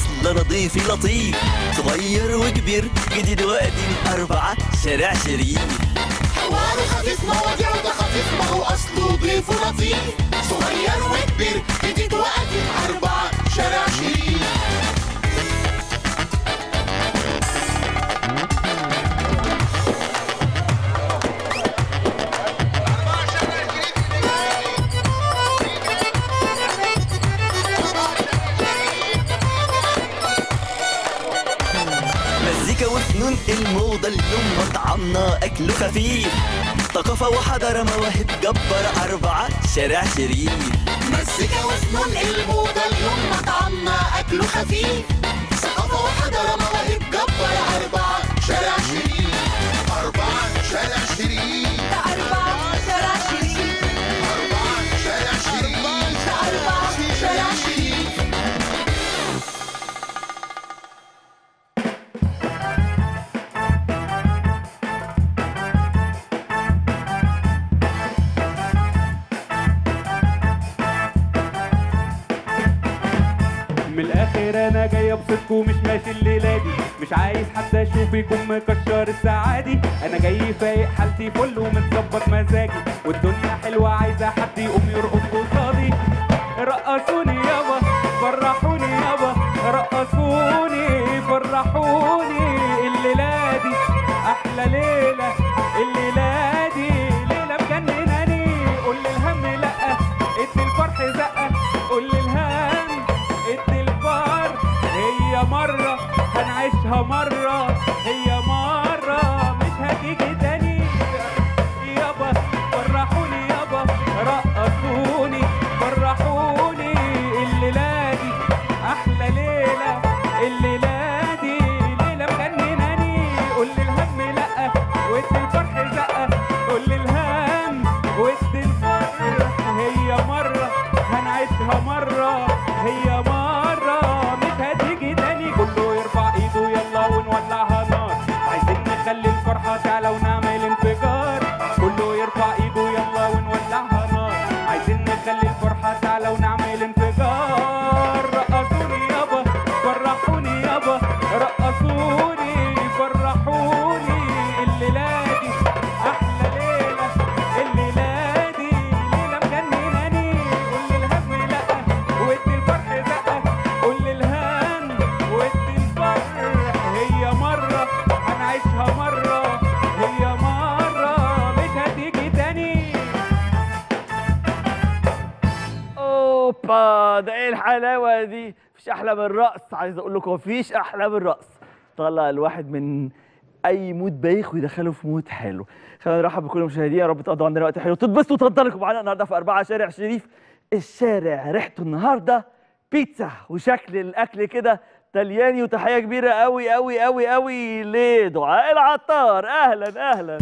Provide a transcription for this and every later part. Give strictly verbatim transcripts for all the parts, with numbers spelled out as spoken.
أصل نظيف لطيف، صغير وكبير جديد وقديم، أربعة شارع شريف. حواره خفيف مواضيعه ده خفيف، ما هو أصله ضيف لطيف، صغير وكبير جديد وقديم، أربعة شارع شريف. وفنون الموضة اليوم مطعمنا أكله خفيف، ثقافة وحضارة مواهب جبارة، أربعة شارع شريف. مزيكا وفنون الموضة اليوم مطعمنا أكله خفيف، ثقافة وحضارة مواهب جبارة، أربعة شارع شريف. أربعة شارع شريف، أربعة شارع شريف، أربعة شارع شريف، أربعة شارع شريف. من الاخر انا جاي ابسطكم، مش ماشي الليله دي، مش عايز حد اشوفكم مكشر السعادي، انا جاي فايق حالتي فل ومتظبط مزاجي، والدنيا حلوه عايزه حد يقوم يرقص قصادي. رقصوني يابا فرحوني يابا، رقصوني فرحوني، الليله دي احلى ليله، الليله دي ليله مجنناني، قول لي الهم لا ادي الفرح زقه، قول لي الهم ادي الفرح، هي مرة هنعيشها مرة، هي مرة مش هتيجي تاني، يابا فرحوني يابا رقصوني فرحوني، الليلة دي أحلى ليلة، الليلة دي ليلة مجنناني، قول لي الهم لأ وادي الفرح زقة، قول لي الهم وادي الفرح، هي مرة هنعيشها مرة، هي مرة مش هتيجي تاني، كله يرفع ايده يلا ونولعها نار، عايزين نخلي الفرحة تعلى ونعمل انفجار، كله يرفع ايده يلا ونولعها نار، عايزين نخلي الفرحة تعلى ونعمل انفجار. رقصوني يابا فرحوني يابا، رقصوني فرحوني، الليلة دي أحلى ليلة، الليلة دي ليلة مجنناني، قول لي الهم لأ وادي الفرح زقة، قول لي الهم وادي الفرح، هي مرة هنعيشها مرة، هي مرة مش هتيجي تاني. اوبا، ده ايه الحلاوه دي؟ مفيش احلى من الرقص، عايز اقول لكم مفيش احلى من الرقص، طلع الواحد من اي مود بايخ ويدخله في مود حلو. خلينا نرحب بكل المشاهدين، يا رب تقضوا عندنا وقت حلو وتتبسطوا وتنطلقوا معانا النهارده في أربعة شارع شريف. الشارع ريحته النهارده بيتزا، وشكل الاكل كده طلياني، وتحيه كبيره قوي قوي قوي قوي لدعاء العطار. اهلا اهلا.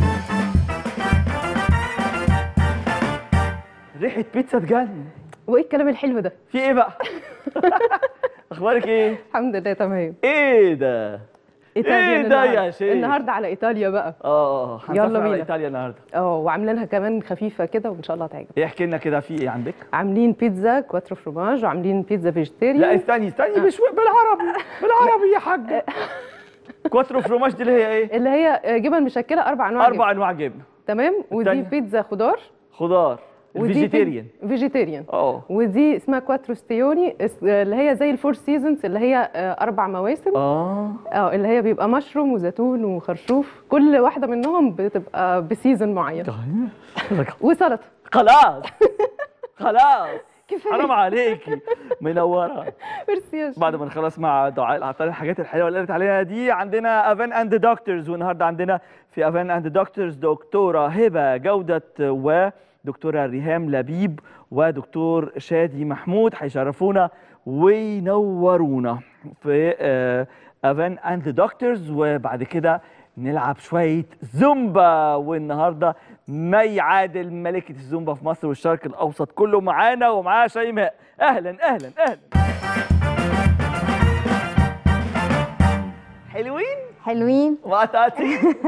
ريحه بيتزا تجنن. وايه الكلام الحلو ده؟ في ايه بقى؟ اخبارك ايه؟ الحمد لله تمام. ايه ده؟ ايطاليا ايه ده يا شيخ؟ النهارده على ايطاليا بقى. اه يلا هنسافر على بينا. ايطاليا النهارده. اه وعاملينها كمان خفيفه كده وان شاء الله هتعجبك. ايه احكي لنا كده، في ايه عندك؟ عاملين بيتزا كواترو فروماج، وعاملين بيتزا فيجيتيريان. لا استني استني آه. مش بالعربي، بالعربي يا حاجه. كواترو فروماج دي اللي هي ايه؟ اللي هي جبن مشكله اربع انواع اربع جبن. انواع جبن. تمام. ودي التانية؟ بيتزا خضار. خضار. ودي الفيجيتيريان. بيت- فيجيتيريان. اه ودي اسمها كواترو ستيوني، اس- اللي هي زي الفور سيزونز، اللي هي آه، اربع مواسم. اه اه اللي هي بيبقى مشروم وزيتون وخرشوف، كل واحده منهم بتبقى بسيزون معين. وسلطه. خلاص خلاص كفايه. حرام عليكي، منوره. ميرسي يا شيخ. بعد ما نخلص مع دعاء العطار الحاجات الحلوه اللي قالت عليها دي، عندنا افان اند دكتورز، والنهارده عندنا في افان اند دكتورز دكتوره هبه جوده ودكتوره ريهام لبيب ودكتور شادي محمود، هيشرفونا وينورونا في افان اند دكتورز. وبعد كده نلعب شويه زومبا، والنهارده ما يعادل ملكه الزومبا في مصر والشرق الاوسط كله معانا، ومعاها شيماء. اهلا اهلا اهلا. حلوين؟ حلوين. وقتاتي.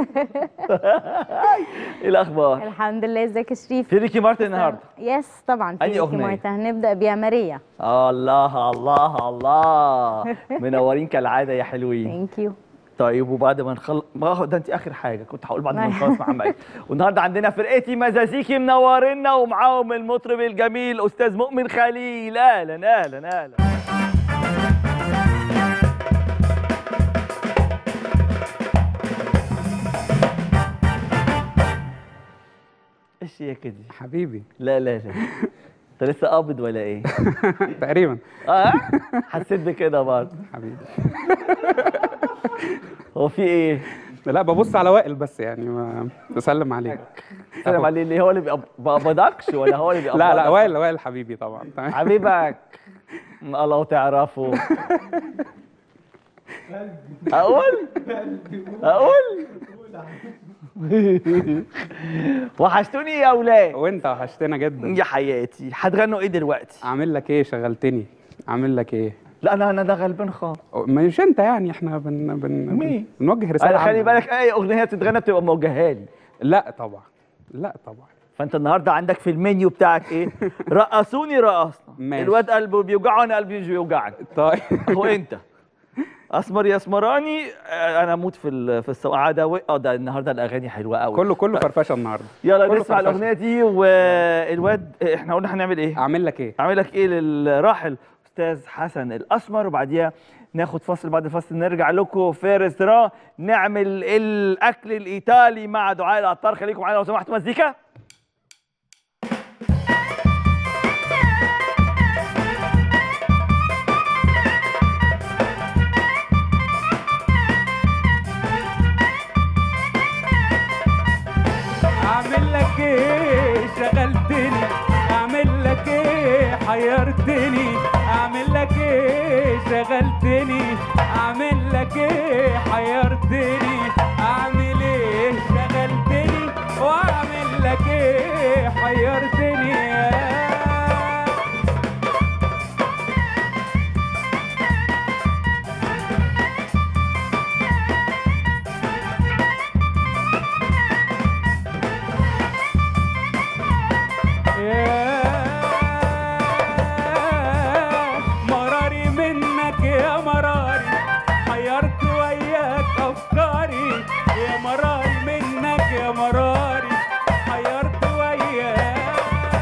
ايه الاخبار؟ الحمد لله. ازيك يا شريف؟ في ريكي مارتن النهارده؟ يس طبعا في أي ريكي أغنية؟ مارتن. هنبدا بيها ماريا. الله الله الله، منورين كالعاده يا حلوين. ثانك يو. طيب وبعد ما نخلص، ما هو ده انت اخر حاجه كنت هقول بعد ما نخلص مع محمد. والنهارده عندنا فرقتي مزازيكي منورينا، ومعاهم المطرب الجميل استاذ مؤمن خليل. اهلا اهلا اهلا. ايش هي كده حبيبي؟ لا لا لا، انت لسه قابض ولا ايه؟ تقريبا. اه حسيت بكده برضه حبيبي. هو في ايه؟ لا ببص على وائل بس، يعني ما بسلم عليك. سلام عليه اللي هو اللي بيقبضكش ولا هو اللي بيقبضك؟ لا لا وائل وائل حبيبي طبعا. حبيبك الله تعرفه. اقول اقول وحشتوني يا اولاد. وانت وحشتنا جدا يا حياتي. هتغنوا ايه دلوقتي؟ عامل لك ايه؟ شغلتني. عامل لك ايه؟ لا انا انا ده غلبان خالص. مش انت يعني، احنا بن بن مين؟ بنوجه رساله. انا خلي عامة. بالك اي اغنيه تتغنى بتبقى موجهه لي. لا طبعا لا طبعا. فانت النهارده عندك في المنيو بتاعك ايه؟ رقصوني رقصنا. ماشي. الواد قلبه بيوجعه، انا قلبي مش بيوجعك. طيب هو انت اسمر يا اسمراني. انا اموت في ال- في السواقه. اه ده النهارده الاغاني حلوه قوي. كله كله فرفشه النهارده. يلا كله نسمع فرفشة. الاغنيه دي. والواد احنا قلنا هنعمل ايه؟ اعمل لك ايه؟ اعمل لك ايه للراحل استاذ حسن الاسمر، وبعديها ناخد فاصل. بعد الفاصل نرجع لكم في ريستوران نعمل الاكل الايطالي مع دعاء العطار. خليكم معانا لو سمحتوا. مزيكا. اعمل لك ايه؟ شغلتني. اعمل لك ايه؟ حيرتني. اعمل لك ايه؟ شغلتني. اعمل لك ايه؟ حيرتني. اعمل ايه؟ شغلتني. واعمل لك ايه؟ حيرتني. مراري منك يا مراري، حيرت وياك افكاري. يا مراري منك يا مراري، حيرت وياك.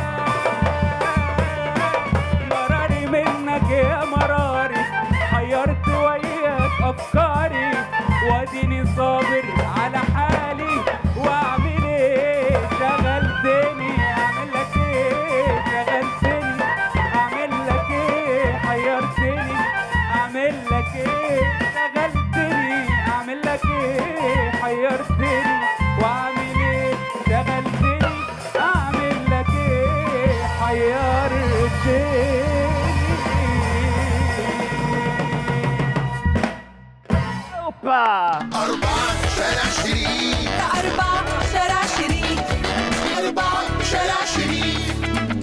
مراري منك يا مراري، حيرت وياك افكاري. واديني صابر على حالي، واعمل ايه؟ شغلتني. اعمل لك ايه؟ شغلتني. اعمل لك ايه؟ حيرتني. اعمل لك ايه؟ شغلتني. اعمل لك ايه؟ حيرتني. واعمل ايه؟ شغلتني. اعمل لك ايه؟ حيرتني. اوبا. أربعة شارع شريف. أربعة شارع شريف. أربعة شارع شريف.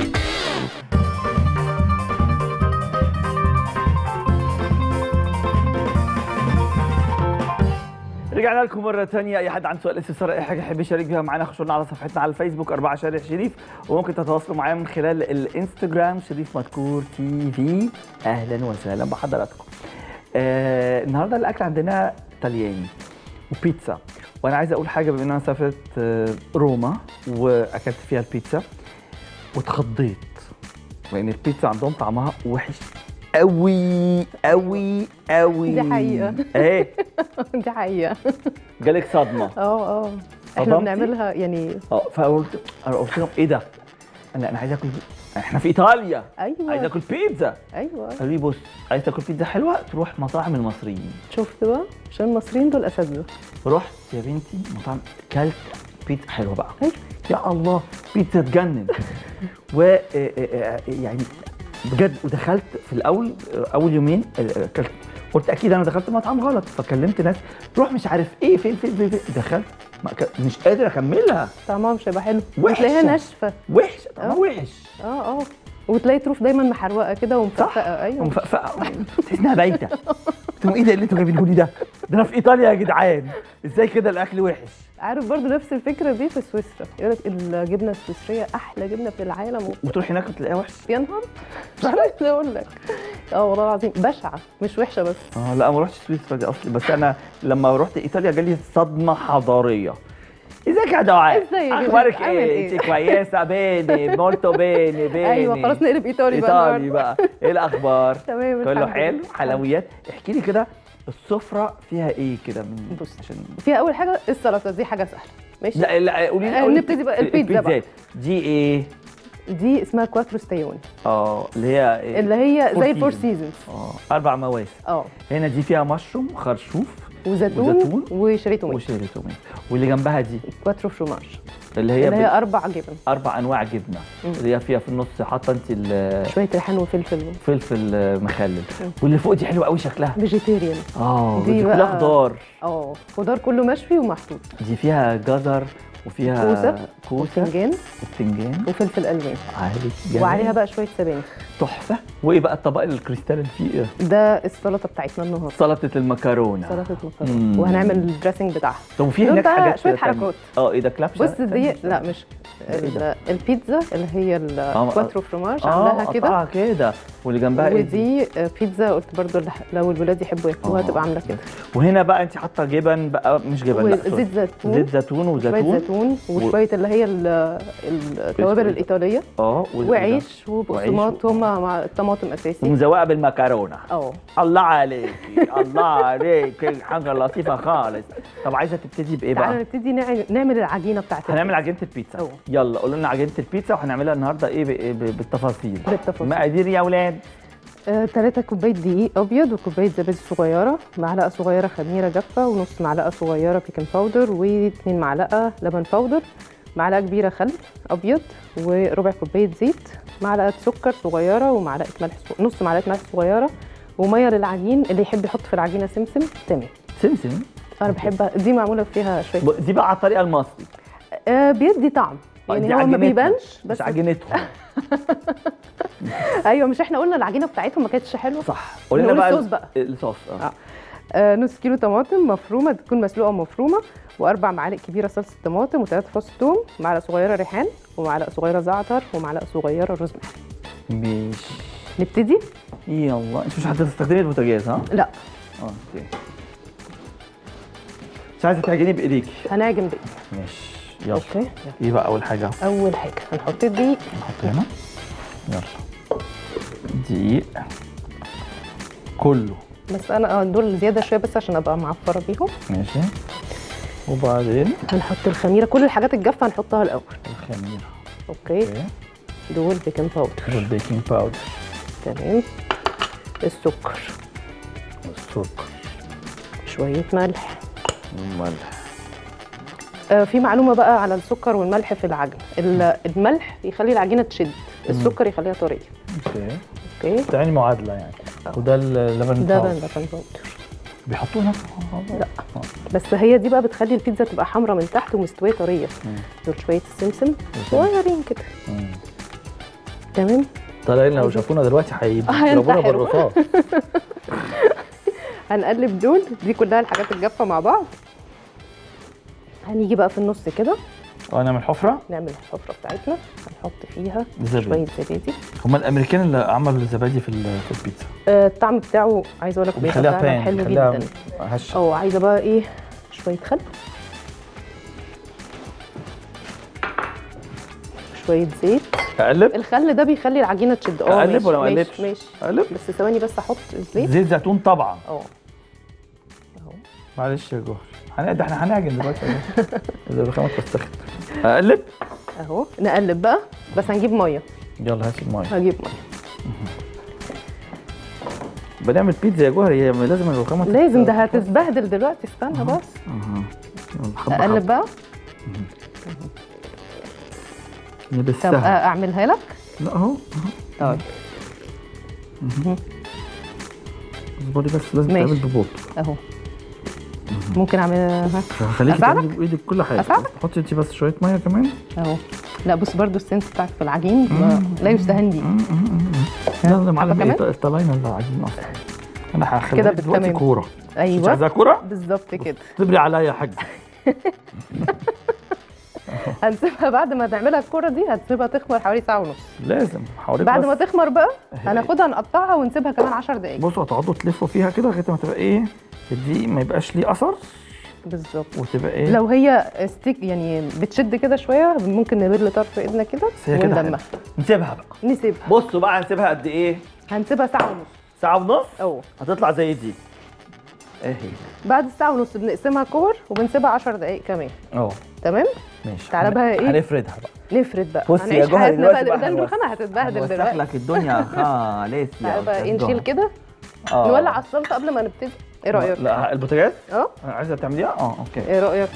رجعنا لكم مرة تانية. أي حد عنده سؤال استفسار أي حاجة يحب يشارك بيها معانا، خشوا لنا على صفحتنا على الفيسبوك أربعة شارع شريف، وممكن تتواصلوا معايا من خلال الانستجرام شريف مدكور تي في. أهلا وسهلا بحضراتكم. آه النهارده الأكل عندنا طلياني وبيتزا، وأنا عايز أقول حاجة. بما إن أنا سافرت آه روما وأكلت فيها البيتزا واتخضيت، لأن البيتزا عندهم طعمها وحش قوي قوي قوي. دي حقيقة. ايه دي حقيقة. جالك صدمة؟ اه اه احنا صدمتي؟ بنعملها يعني. اه فقلت انا قلت لهم ايه ده؟ انا انا عايز اكل، احنا في ايطاليا. ايوه عايز اكل بيتزا. ايوه. قالوا لي بص، عايز تاكل بيتزا حلوه تروح مطاعم المصريين. شفت بقى؟ عشان المصريين دول اساتذة. رحت يا بنتي مطعم، كلت بيتزا حلوه بقى. ايوه. يا الله بيتزا تجنن. و آه، آه، يعني بجد. ودخلت في الاول اول يومين اكلت، قلت اكيد انا دخلت مطعم غلط، فكلمت ناس روح مش عارف ايه فين فين فين, فين. دخلت ما ك- مش قادر اكملها. طعمها مش هيبقى حلو. وحشة. وتلاقيها ناشفة. وحش طعمها آه. وحش. اه اه وتلاقي تروف دايما محروقة كده ومفققة. ايوه ومفقفقه تحس انها بايته. قلت لهم ايه ده اللي انتوا جايبينه لي ده؟ ده انا في ايطاليا يا جدعان، ازاي كده الاكل وحش؟ عارف برضو نفس الفكره دي في سويسرا، يقول لك الجبنه السويسريه احلى جبنه في العالم. وتروح هناك وتلاقيها وحش. يا نهار مش عايزه اقول لك. اه والله العظيم بشعه مش وحشه بس. اه لا ما رحتش سويسرا دي اصلي، بس انا لما رحت ايطاليا جالي صدمه حضاريه. ازيك يا دعاء؟ ازيك؟ اخبارك عامل ايه؟ ايه؟ انت كويسه؟ بيني مولتو بيني بيني. ايوه خلاص نقلب ايطالي بقى. ايطالي بقى. ايه الاخبار؟ تمام كله الحمد حلو؟ لله. حلويات. احكي لي كده السفره فيها ايه كده من بص عشان فيها اول حاجه السلطه، دي حاجه سهله ماشي. لا لا قولي لي آه، قولي نبتدي بقى البيتزا بقى. دي ايه؟ دي اسمها كواترو ستايون، اه اللي هي إيه؟ اللي هي فور زي الفور سيزونز. سيزونز. اه اربع مواسم. اه هنا دي فيها مشروم خرشوف وزيتون وزيتون وشري توميت. وشيري توميت، واللي جنبها دي كواترو فرomage اللي هي, اللي هي بت... اربع جبن، اربع انواع جبنه اللي هي فيها في النص حاطه انت ال- شويه ريحان وفلفل فلفل مخلل، واللي فوق دي حلوه قوي شكلها. فيجيتيريان. اه دي دي بقى- كلها خضار. اه خضار كله مشوي ومحطوط، دي فيها جزر وفيها كوسه كوسه وبتنجان وبتنجان وفلفل الوان، عادي جميل. وعليها بقى شويه سبانخ. تحفه. وايه بقى الطبق الكريستال اللي فيه إيه؟ ده السلطه بتاعتنا النهارده، سلطه المكرونه. سلطه مم. مكرونه، وهنعمل الدريسنج بتاعها. طب وفي دول هناك بقى حاجات شوية تانية. حركات. اه ايه ده كلابش؟ بص دي لا مش إيه ده؟ ال- البيتزا اللي هي الكواترو فرomage اه عاملاها كده، قطعها كده، واللي جنبها ايه دي؟ ودي بيتزا قلت برضو اللي- لو الولاد يحبوا ياكلوها آه. تبقى عامله كده، وهنا بقى انت حاطه جبن بقى، مش جبن لا وزيت سوري. زيتون، زيت زيتون شويه وزيتون زيتون وشويه اللي هي ال- التوابل الايطاليه، اه وال- وعيش وبقسماط، وعيش. هما مع الطماطم اساسي. ومزوقه بالمكرونه. اه الله عليكي الله عليكي، حاجه لطيفه خالص. طب عايزه تبتدي بايه تعالى بقى؟ نبتدي نع- نعمل العجينه بتاعتنا. هنعمل عجينه البيتزا. أوه. يلا قولوا لنا عجينه البيتزا، وهنعملها النهارده ايه بإيه؟ ب- بالتفاصيل. بالتفاصيل. مقادير يا اولاد. ثلاثة كوباية دقيق أبيض وكوباية زبادي صغيرة، معلقة صغيرة خميرة جافة ونص معلقة صغيرة بيكنج باودر، واتنين معلقة لبن باودر، معلقة كبيرة خل أبيض، وربع كوباية زيت، معلقة سكر صغيرة، ومعلقة ملح صغ- نص معلقة ملح صغيرة، ومية للعجين. اللي يحب يحط في العجينة سمسم تمام. سمسم. أنا بحبها دي، معمولة فيها شوية ب- دي بقى على الطريقه المصري. آه بيدي طعم آه، يعني، دي هو ما عجينتهم، بيبانش مش بس. عجينتهم. ايوه مش احنا قلنا العجينه بتاعتهم ما كانتش حلوه؟ صح. قولي لنا نقول بقى الصوص بقى. الصوص اه آه. آه نص كيلو طماطم مفرومه تكون مسلوقه ومفرومه، واربع معالق كبيره صلصه طماطم، وثلاثه فص ثوم، معلقه صغيره ريحان، ومعلقه صغيره زعتر، ومعلقه صغيره روزماري. ماشي. نبتدي؟ يلا انت مش هتستخدمي البوتاجاز ها؟ لا اه اوكي. مش عايزه تعجني بايديكي. هنعجن بقى. ماشي يلا. اوكي. ايه بقى اول حاجه؟ اول حاجه هنحط الدقيق. نحط هنا. يلا. دقيق كله. بس انا آه، دول زياده شويه بس عشان ابقى معفره بيهم. ماشي. وبعدين هنحط الخميره، كل الحاجات الجافه هنحطها الاول. الخميره. اوكي. اوكي. دول بيكنج باودر. والبيكنج باودر. تمام. السكر، والسكر. شويه ملح. والملح. آه، في معلومه بقى على السكر والملح في العجن، ال- الملح يخلي العجينه تشد، السكر يخليها طريه. اوكي. اوكي. بتعملي معادله يعني. وده اللبن ده باودر. لبن باودر. بيحطوه هنا؟ لا. بس هي دي بقى بتخلي البيتزا تبقى حمرا من تحت ومستويه طريه. دول شويه السمسم صغيرين كده. مم. تمام. طالعين لو شافونا دلوقتي هيضربونا هينتحروا. بالرصاص. هنقلب دول، دي كلها الحاجات الجافه مع بعض. هنيجي بقى في النص كده اه نعمل حفره. نعمل الحفره بتاعتنا، هنحط فيها زبادي. شويه زبادي. هما الامريكان اللي عملوا الزبادي في ال- في البيتزا. آه، الطعم بتاعه عايزه اقول لك بيبقى بيخليها فعلا بان، حلو بيخليها جدا. هشه. اه عايزه بقى ايه، شويه خل، شويه زيت. اقلب. الخل ده بيخلي العجينه تشد. اه أقلب ماشي، ولا ما ماشي، أقلبش؟ ماشي. اقلب. بس ثواني بس احط الزيت. زيت زيتون طبعا. اه اهو. معلش يا جوهر. هن- ده احنا هنعجن دلوقتي. اذا الرخامه اتوسخت. اقلب. اهو نقلب بقى، بس هنجيب ميه. يلا هاتي الميه. هجيب ميه. بنعمل بيتزا يا جوهر، هي لازم الرخامه تت- لازم، ده هتتبهدل دلوقتي، استنى بس. أها. يلا، حبة اقلب حبة. بقى. طب نبسها. اعملها لك. لا اهو. طيب اصبري بس، لازم ماشي. تعمل ببطء. اهو. ممكن اعملها. خليكي أساعدك؟ تعملي بايدك كل حاجه. أساعدك؟ حطي انت بس شويه ميه كمان. اهو. لا بص برضو السنس بتاعك في العجين ما- لا يستهان بيه. لا لا معلم كمان؟ ايه طلعنا العجين اصلا. انا هخليها كده دلوقتي بالتمام. كوره. مش ايوه عايزاها كوره؟ بالظبط كده. اصبري عليا يا حاج. هنسيبها بعد ما تعملها الكوره دي، هتسيبها تخمر حوالي ساعه ونص. لازم هوريك. بعد بس ما تخمر بقى أهي. هناخدها نقطعها ونسيبها كمان عشر دقايق. بصوا هتقعدوا تلفوا فيها كده لغايه ما تبقى ايه الدقيق ما يبقاش ليه اثر بالظبط. وتبقى ايه. لو هي ستيك يعني بتشد كده شويه ممكن نبل طرف ايدنا كده بس هي كده وندمها. حلوة. نسيبها بقى. نسيبها. بصوا بقى هنسيبها قد ايه؟ هنسيبها ساعه ونص. ساعه ونص. اه هتطلع زي دي اهي. بعد الساعه ونص بنقسمها كور وبنسيبها عشر دقايق كمان. اه تمام. ماشي. تعالى بقى ايه؟ هنفردها بقى. نفرد بقى. بصي يا هنعيش جوهر حياتنا دلوقتي بقى. بقى ده هنوسخ- الرخامه هتتبهدل هنوسخ دلوقتي. لك الدنيا خالص يا تعالى بقى ايه أستاذ نشيل جوهر. كده آه. نولع الصلصه قبل ما نبتدي. ايه رايك؟ لا البوتاجاز؟ اه عايزه تعمليها؟ اه اوكي. ايه رايك؟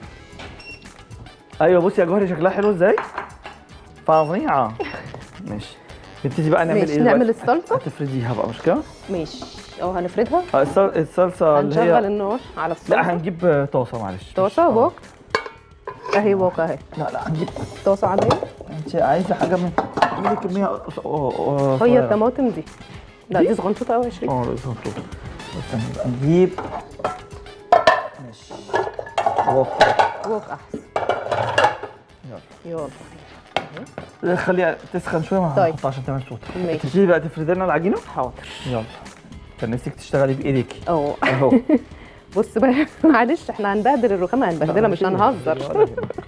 ايوه بصي يا جوهري شكلها حلو ازاي؟ فظيعه. ماشي. نبتدي بقى نعمل ماشي، ايه نعمل دلوقتي؟ الصلصة. هتفرديها بقى مش كده؟ ماشي اه هنفردها. آه، الصل- الصلصه اللي هنشغل هي النار على الصلصه. لا هنجيب طاسه معلش. طاسه مش- باق اهي باق اهي. لا لا هنجيب. طاسه عاديه. انت عايزه حاجه من اعملي كميه قص- اه- اه هي صغيرة. الطماطم دي لا دي صغنطوطه قوي يا شريف. اه صغنطوطه. بس هنبقى نجيب. ماشي. وك. باق احسن. يلا يلا. خليها تسخن شويه ما طيب. هنحطها عشان تعمل صوت. ماشي. تجيبي بقى تفردي لنا العجينه. حاضر. يلا. كان نفسك تشتغلي بايديكي. اه اهو. بص بقى معلش احنا هنبهدل الرخامه هنبهدلها مش هنهزر.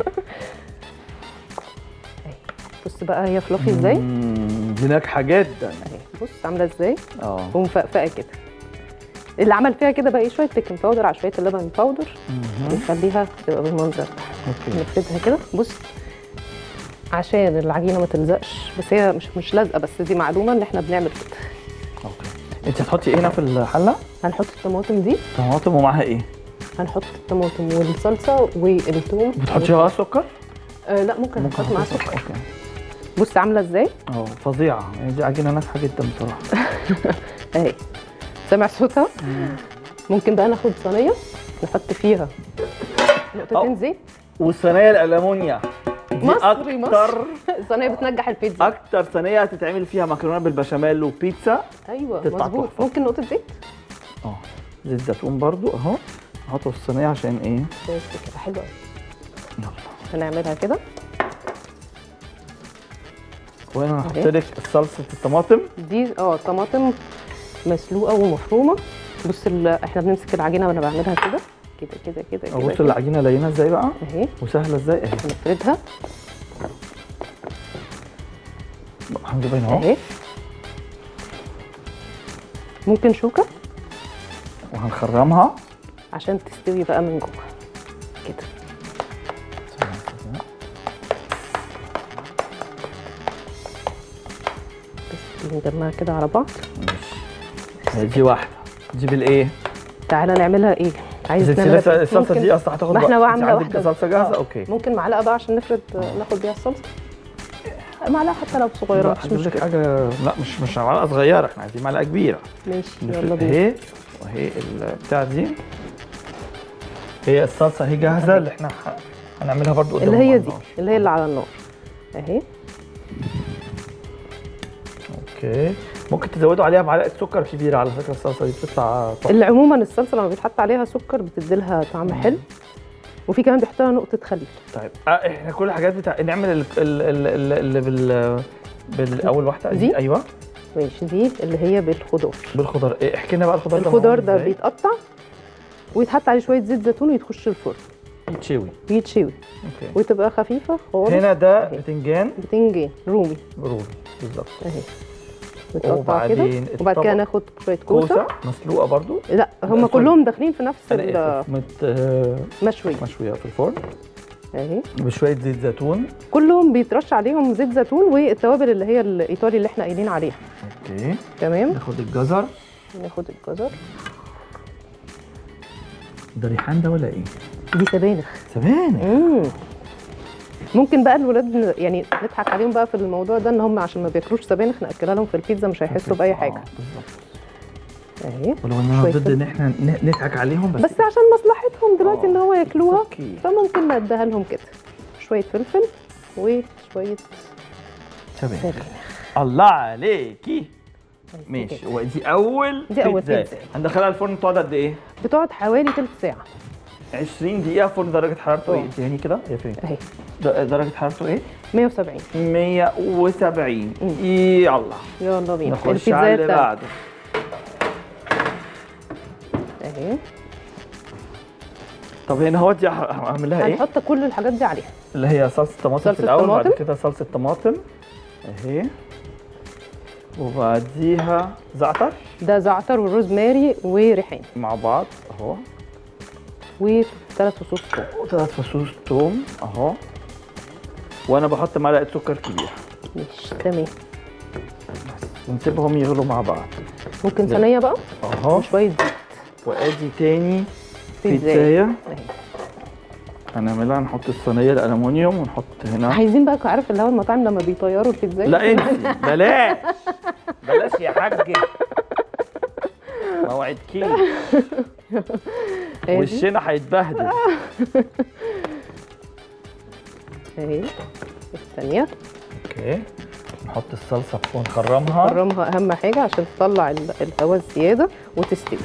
بص بقى هي فلافي ازاي. مم، دي ناجحه جدا. اهي بص عامله ازاي اه. ومفقفقه كده. اللي عمل فيها كده بقى ايه شويه بيكنج باودر على شويه اللبن باودر ونخليها تبقى بالمنظر ده. اوكي. نفردها كده بص عشان العجينه ما تلزقش، بس هي مش مش لازقه، بس دي معلومه ان احنا بنعمل كده. اوكي. انت هتحطي ايه هنا في الحله؟ هنحط الطماطم دي، طماطم ومعاها ايه؟ هنحط الطماطم والصلصه والثوم. بتحطي بقى سكر؟ آه لا ممكن نحط معاها سكر. اوكي. بص عامله ازاي اه فظيعه، يعني دي عجينه ناجحه جدا بصراحه. اهي. سامع صوتها؟ ممكن بقى ناخد صينيه نحط فيها نقطتين أو. زيت. والصينيه الالمونيا دي مصري مصر. اكتر الصينيه بتنجح البيتزا. اكتر صينيه هتتعمل فيها مكرونه بالبشاميل وبيتزا. ايوه تطلع مظبوط. تحفة. ممكن نقطه زيت اه زيت زيتون برضو اهو نحطه في الصينيه عشان ايه؟ بس كده حلوه قوي. يلا. هنعملها كده. وانا هحط أهي. لك صلصه الطماطم. دي اه طماطم مسلوقه ومفرومه. بص ال- احنا بنمسك العجينه وانا بعملها كده كده كده كده كده بص كده. العجينه لينه ازاي بقى اهي وسهله ازاي اهي. نفردها هنجيبها هنا اهو اهي. ممكن شوكه وهنخرمها. عشان تستوي بقى من جوه كده. بس نجمعها كده على بعض. ماشي. دي واحده. دي بالايه؟ تعالى نعملها ايه؟ عايز السلسلة- نعملها الصلصه ممكن- دي اصلا هتاخد ما احنا وقت. بقى انت عامله عندك واحده صلصه جاهزه؟ آه. اوكي. ممكن معلقه بقى عشان نفرد ناخد بيها الصلصه. معلقه حتى لو صغيره لا مش هجيب لك مشكله. حاجه. لا مش مش معلقه صغيره، احنا عايزين معلقه كبيره. ماشي يلا نفرد بينا. اهي وهي البتاع دي. هي الصلصه اهي جاهزه اللي احنا ح- هنعملها برضو قدام اللي هي على دي النار. اللي هي اللي على النار اهي. اوكي. ممكن تزودوا عليها معلقه سكر كبيره على فكره، الصلصه دي بتطلع تحفة. اللي عموما الصلصه لما بيتحط عليها سكر بتديلها طعم حلو، وفي كمان بيحط لها نقطه خليل. طيب آه، احنا كل الحاجات بتاع نعمل ال- ال- ال- ال- اللي بال بالاول واحده دي؟ ايوه ماشي دي اللي هي بالخضار. بالخضار. إيه احكي لنا بقى الخضار ده الخضار معمول ده إزاي؟ بيتقطع ويتحط عليه شويه زيت زيتون ويتخش الفرن يتشوي. ويتشوي اوكي. وتبقى خفيفه خالص. هنا ده أهي. بتنجان بتنجان رومي رومي بالظبط. اهي بتقطع وبعدين كده. وبعد كده الطبق. ناخد شويه كوسه. كوسه مسلوقه برضو. لا هم لا، كلهم داخلين في نفس انا اسف مت آه، المشوي مشويه في الفرن اهي. بشويه زيت زيتون. كلهم بيترش عليهم زيت زيتون والتوابل اللي هي الايطالي اللي احنا قايلين عليها. اوكي. تمام. ناخد الجزر. ناخد الجزر. ده ريحان ده ولا ايه؟ دي سبانخ. سبانخ. امم ممكن بقى الولاد ن- يعني نضحك عليهم بقى في الموضوع ده ان هم عشان ما بياكلوش سبانخ ناكلها لهم في البيتزا مش هيحسوا باي حاجه. آه، بالظبط. اهي. ولو ان انا شوية ضد ان احنا ن- نضحك عليهم بس. بس عشان مصلحتهم دلوقتي آه، ان هو ياكلوها أوكي. فممكن نديها لهم كده شويه فلفل وشويه سبانخ. سبانخ. الله عليكي. ماشي. ودي اول دي أول بيتزاية. بيتزاية. هندخلها الفرن تقعد قد ايه؟ بتقعد حوالي تلت ساعه. عشرين دقيقة فرن درجة حرارته اه. ايه؟ اديهاني كده هي فين؟ اهي د- درجة حرارته ايه؟ مية وسبعين. مية وسبعين. يلا يلا بينا. نخش على البيتزاية اللي بتاعتي بعده. اهي. طب هنا هو دي ه- هعمل لها ايه؟ هنحط كل الحاجات دي عليها. اللي هي صلصة طماطم في صلصة الأول، بعد طماطم. كده صلصة طماطم اهي، وبعديها زعتر ده زعتر والروزماري وريحان مع بعض اهو، وثلاث فصوص ثوم. وثلاث فصوص توم اهو، وانا بحط معلقة سكر كبيرة ماشي تمام. ونسيبهم يغلوا مع بعض ممكن صينيه بقى اهو. وشويه زيت. وادي تاني بيتزاية. بيتزاية اهي. هنعملها، نحط الصينية الألمونيوم ونحط هنا. عايزين بقى عارف اللي هو المطاعم لما بيطيروا البيتزا. لا انسي، بلاش بلاش يا حاجة، ما وعدكيش وشنا هيتبهدل. اهي الثانيه. اوكي، نحط الصلصة ونخرمها. نخرمها اهم حاجه عشان تطلع ال- الهواء الزياده وتستوي.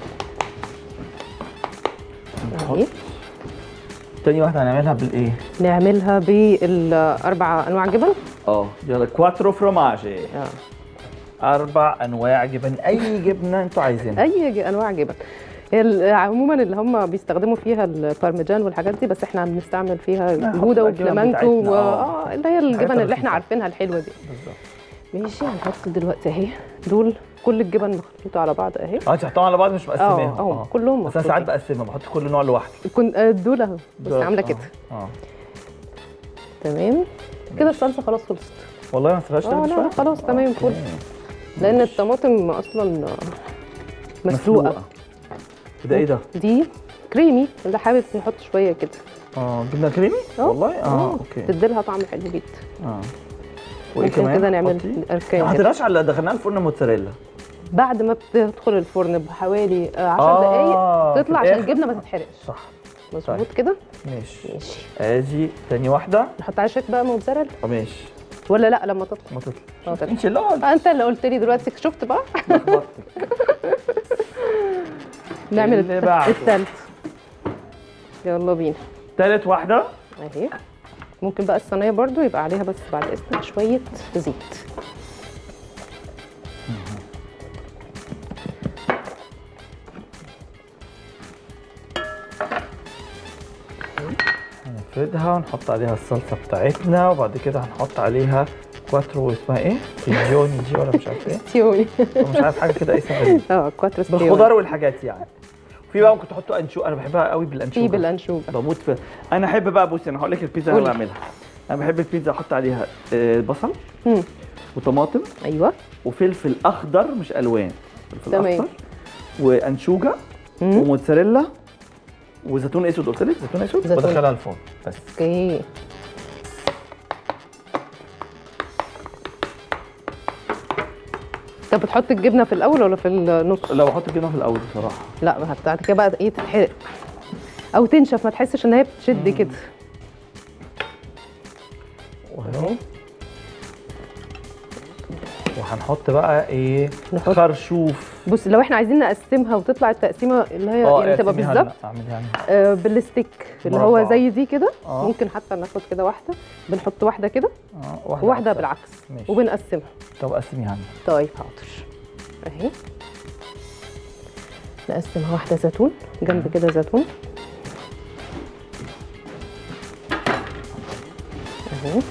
نحط اهي. تاني واحدة هنعملها بالايه؟ نعملها بالاربع انواع جبن. اه يلا كواترو فروماجي. اه أربع أنواع جبن، أي جبنة أنتوا عايزينها. اي ج- انواع جبن. هي ال- عموما اللي هم بيستخدموا فيها البارميجان والحاجات دي، بس احنا بنستعمل فيها نحط جوده بقى الجبن وفلامنكو بتاعتنا، و... اه. اه اللي هي الجبن اللي الخفيفة. احنا عارفينها الحلوه دي. بالظبط. ماشي. هنحط دلوقتي اهي دول كل الجبن مخلوطه على بعض اهي. اه انت حطهم على بعض مش مقسماهم. اه اه كلهم بس انا ساعات مخلوطين. بقسمها، بحط كل نوع لوحده. كن آه، دول اهو بس دول- عامله اه. كده. اه تمام كده الصلصه خلاص خلصت. والله ما سيبهاش اه تغلي لا شوية؟ لا خلاص تمام فل. اوكي. لان ماشي. الطماطم اصلا مسلوقه. ده ايه ده؟ دي كريمي، اللي حابب نحط شويه كده. اه جبنه كريمي؟ اه. والله اه اوكي. تديلها طعم حلو جدا. اه وايه ممكن كمان؟ كده نعمل حطي؟ اركان ما كده. حطيناش على دخلناها الفرن موتزاريلا. بعد ما بتدخل الفرن بحوالي آه، عشر آه، دقايق في تطلع عشان الآخر. الجبنه ما تتحرقش. صح. مظبوط طيب. كده. ماشي. ماشي. ادي تاني واحده. نحط على شك بقى موتزاريلا اه ماشي. ولا لا لما تطلع؟ ما تطلع. اه تطلع. انت اللي قلت. آه، انت اللي قلت لي دلوقتي شفت بقى. نعمل اللي الت- بعده. التالت. يلا بينا. تالت واحده. اهي. ممكن بقى الصينيه برضو يبقى عليها بس بعد اذنك شويه زيت. هنفردها ونحط عليها الصلصه بتاعتنا، وبعد كده هنحط عليها كواترو، اسمها ايه؟ سيجيوني دي ولا مش عارف ايه؟ تيوني. مش عارف حاجه كده اسمها غريب. اه كواترو ستيوني. بالخضار والحاجات يعني. في بقى ممكن تحطوا انشو، انا بحبها قوي بالانشوجه. في بالانشوجه. بموت في. انا احب بقى، بصي انا هقول لك البيتزا اللي انا قولي. بعملها. انا بحب البيتزا احط عليها آه، بصل مم. وطماطم ايوه. وفلفل اخضر مش الوان، فلفل تمام. اخضر وانشوجه مم. وموتزاريلا وزيتون اسود، قلت لك زيتون اسود، زيتون. بدخلها الفرن بس. اوكي. طب بتحط الجبنه في الاول ولا في النص؟ لو احط الجبنه في الاول بصراحه. لا بعد كده بقى ايه تتحرق او تنشف، ما تحسش ان هي بتشد كده. وهو وهنحط بقى ايه؟ نحط- خرشوف. بص لو احنا عايزين نقسمها وتطلع التقسيمه اللي هي اه يعني تبقى اقسميها بالظبط لنا، اعمليها لنا. آه بالستيك اللي هو مربعة. زي دي كده. اه. ممكن حتى ناخد كده واحده، بنحط واحده كده اه وواحده عكسها. بالعكس ماشي. وبنقسمها. طب قسميها لنا. طيب حاضر. اهي نقسمها واحده زيتون جنب كده زيتون اهو،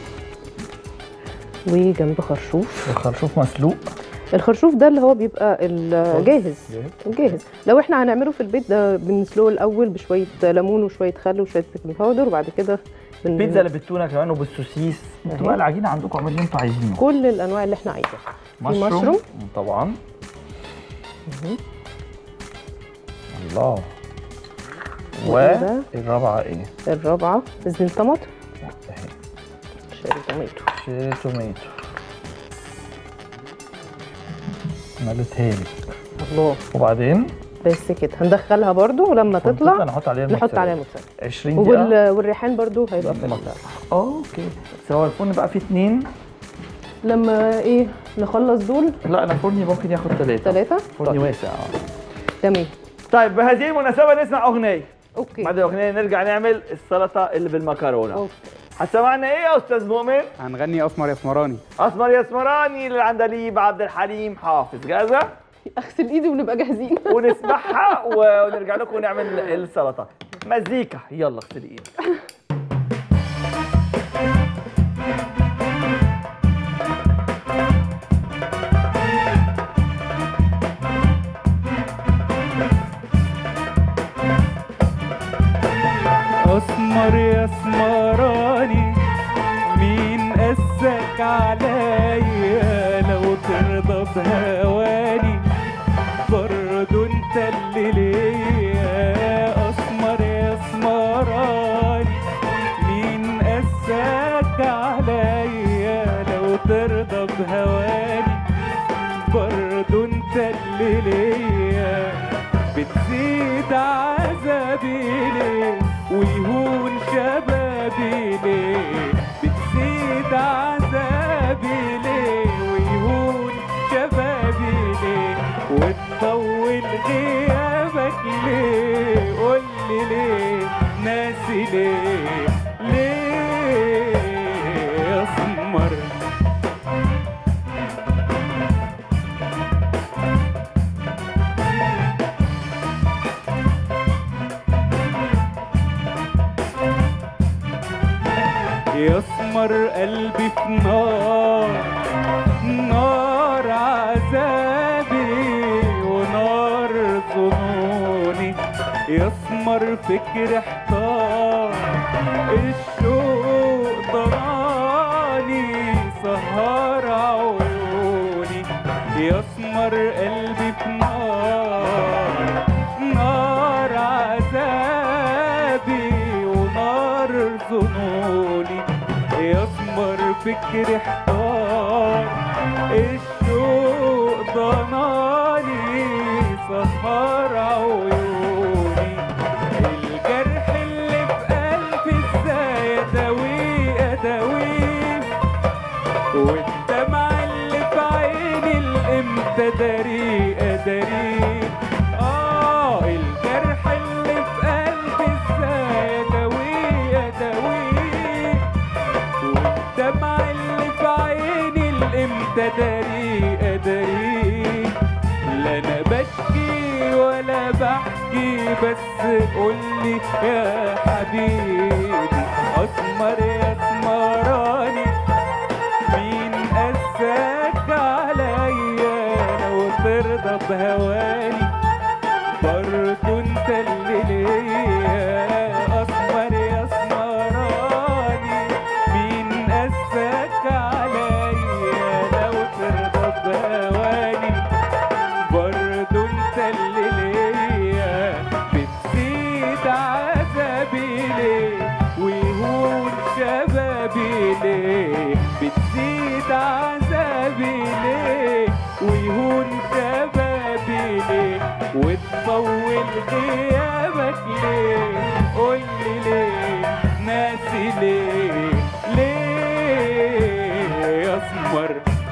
وجنب خرشوف. الخرشوف مسلوق. الخرشوف ده اللي هو بيبقى الجاهز. جاهز. الجاهز لو احنا هنعمله في البيت ده بنسلقه الاول بشويه ليمون وشويه خل وشويه بيكنج باودر، وبعد كده بن... بيتزا اللي بالتونه كمان وبالسوسيس. انتوا أهي. بقى العجينه عندكم اعملوا اللي انتوا عايزينه. كل الانواع اللي احنا عايزينها. في مشروم طبعا. الله. وده. والرابعه ايه؟ الرابعه زين طماطم اهي شيري توميتو. شيري توميتو. مليتها لك. الله. وبعدين بس كده هندخلها برضو ولما تطلع نحط عليها نحط الموتزاريلا. عليها موتزاريلا. عشرين دقيقه. وال... والريحان برضو هيبقى في في ال- المطبخ. اه اوكي. بس هو الفرن بقى فيه اتنين لما ايه نخلص دول لا انا فرني ممكن ياخد ثلاثة. ثلاثة؟ فرني واسع اه. تمام. طيب بهذه المناسبة نسمع أغنية. اوكي. بعد الأغنية نرجع نعمل السلطة اللي بالمكرونة. اوكي. هتسمعنا إيه يا أستاذ مؤمن؟ هنغني اسمر يا اسمراني. أسمر يا اسمراني للعندليب عبد الحليم حافظ. جاهزة؟ اغسل ايدي ونبقى جاهزين. ونسمعها ونرجع لكم ونعمل السلطة. مزيكا يلا اغسلي ايدك. اسمر يا اسمراني مين قسك عليا لو ترضى بهواني برضو انت اللي ليا. اسمر يا اسمراني مين قسك عليا لو ترضى بهواني برضو انت اللي ليا. بتزيد عذابي ليه ويهون شبابي ليه. بتزيد عذابي ليه ويهون شبابي ليه. وتطول غيابك ليه قولي ليه ناسي ليه ليه يا اسمر. يا اسمر قلبي في نار نار عذابي ونار ظنوني. يا اسمر فكر احتار الشوق ضناني سهر عيوني. يا اسمر قلبي في نار نار عذابي ونار ظنوني. يا اسمر فكر احتار الشوق ضناني سهر عيوني. الجرح اللي في قلبي ازاي اداويه اداويه والدمع اللي في عيني الامتى داريه اداريه. اه الجرح اللي في قلبي ازاي اداويه اداويه والدمع اللي في عيني الامتى داريه اداريه. لا انا بشكي ولا بحكي بس قولي يا حبيبي. اسمر يا اسمراني مين قساك عليا لو ترضى بهواني برضو انت اللي ليا. اسمر يا اسمراني مين قساك عليا لو ترضى بهواني برضو انت اللي ليا. بتزيد عذابي ليه ويهون شبابي ليه. بتزيد عذابي ليه ويهون شبابي ليه. وتطول غيابك ليه قولي ليه ناسي ليه ليه يا اسمر.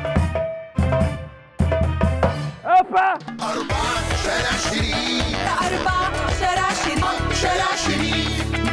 أوبا أربعة شارع شريف. أربعة شارع شريف. شارع شريف.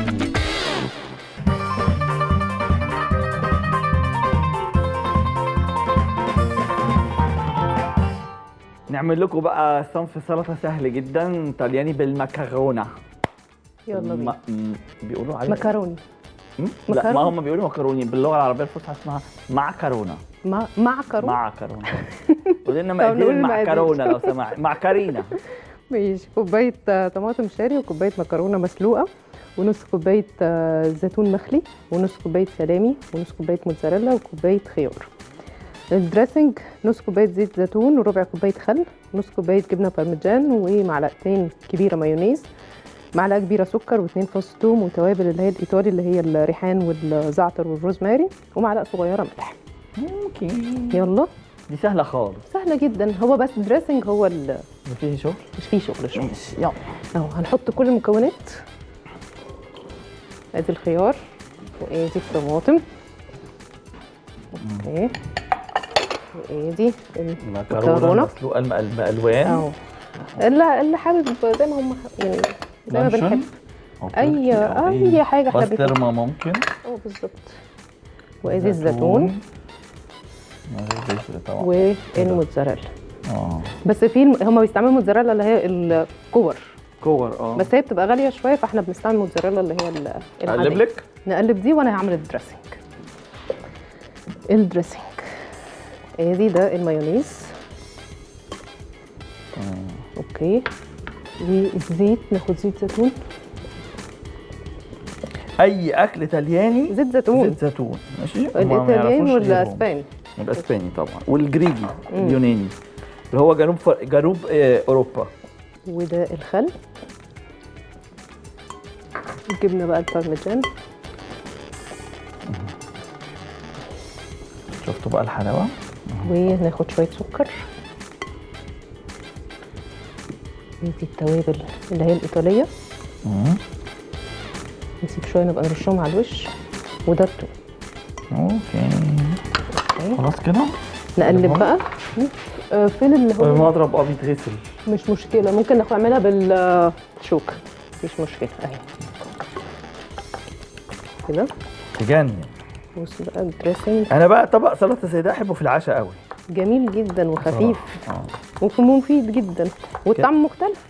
نعمل لكم بقى صنف سلطة سهل جدا طلياني بالمكرونة. يلا بينا. م- م- بيقولوا عليه مكروني. م? لا مكرونة. ما هم بيقولوا مكروني باللغة العربية الفصحى اسمها معكرونة. مع معكرون. معكرونة. قولي لنا طب مقادير نقول المقادير. المعكرونة لو سمحت. معكرينة. ماشي. كوبايه آه، طماطم شاري وكوبايه مكرونه مسلوقه ونص كوبايه آه، زيتون مخلي ونص كوبايه سلامي ونص كوبايه موتزاريلا وكوبايه خيار. الدريسنج نص كوبايه زيت زيتون وربع كوبايه خل نص كوبايه جبنه بارميجان ومعلقتين كبيره مايونيز معلقه كبيره سكر واثنين فص ثوم وتوابل اللي هي الايطالي اللي هي الريحان والزعتر والروزماري ومعلقه صغيره ملح. ممكن. يلا دي سهلة خالص. سهله جدا. هو بس دريسنج هو اللي مفيش شغل؟ مش فيه شغل شغل. ماشي يلا. اهو هنحط كل المكونات. ادي الخيار وادي الطماطم. اوكي. دي المكرونه المكرونه مسلوقه الم- بالوان اهو، اللي اللي حابب زي ما هم يعني زي ما لانشون بنحب أو اي تركي أو إيه؟ اي حاجه احنا بنحبها. بسطرمه ممكن. اه بالظبط. وادي الزيتون طبعا والموتزاريلا. اه بس في الم- هم بيستعملوا موتزاريلا اللي هي الكور، كور اه بس هي بتبقى غاليه شويه، فاحنا بنستعمل موتزاريلا اللي هي ال- العاديه. اقلب لك. نقلب دي وانا هعمل الدريسنج. الدريسنج ادي ده المايونيز. اوكي. والزيت، ناخد زيت زيتون. اي اكل طلياني زيت زيتون. زيت زيتون ماشي. هما ما الايطاليين يعرفوش غيرهم. والاسباني. الاسباني طبعا، والجريجي اليوناني اللي هو جنوب فر... جنوب آه، اوروبا. وده الخل. جبنا بقى البارميجان. شفتوا بقى الحلاوه. وناخد شويه سكر. ندي التوابل اللي هي الايطاليه. مم. نسيب شويه نبقى نرشهم على الوش. وده التوم. اوكي أوكي. خلاص كده. نقلب بقى. آه، فين اللي هو المضرب اه بيتغسل. مش مشكله، ممكن ناخد نعملها بالشوكه، مفيش مشكله اهي كده. تجنن. بص بقى الدريسنج انا بقى طبق سلطه زي ده احبه في العشاء قوي. جميل جدا وخفيف اه ومفيد جدا والطعم مختلف.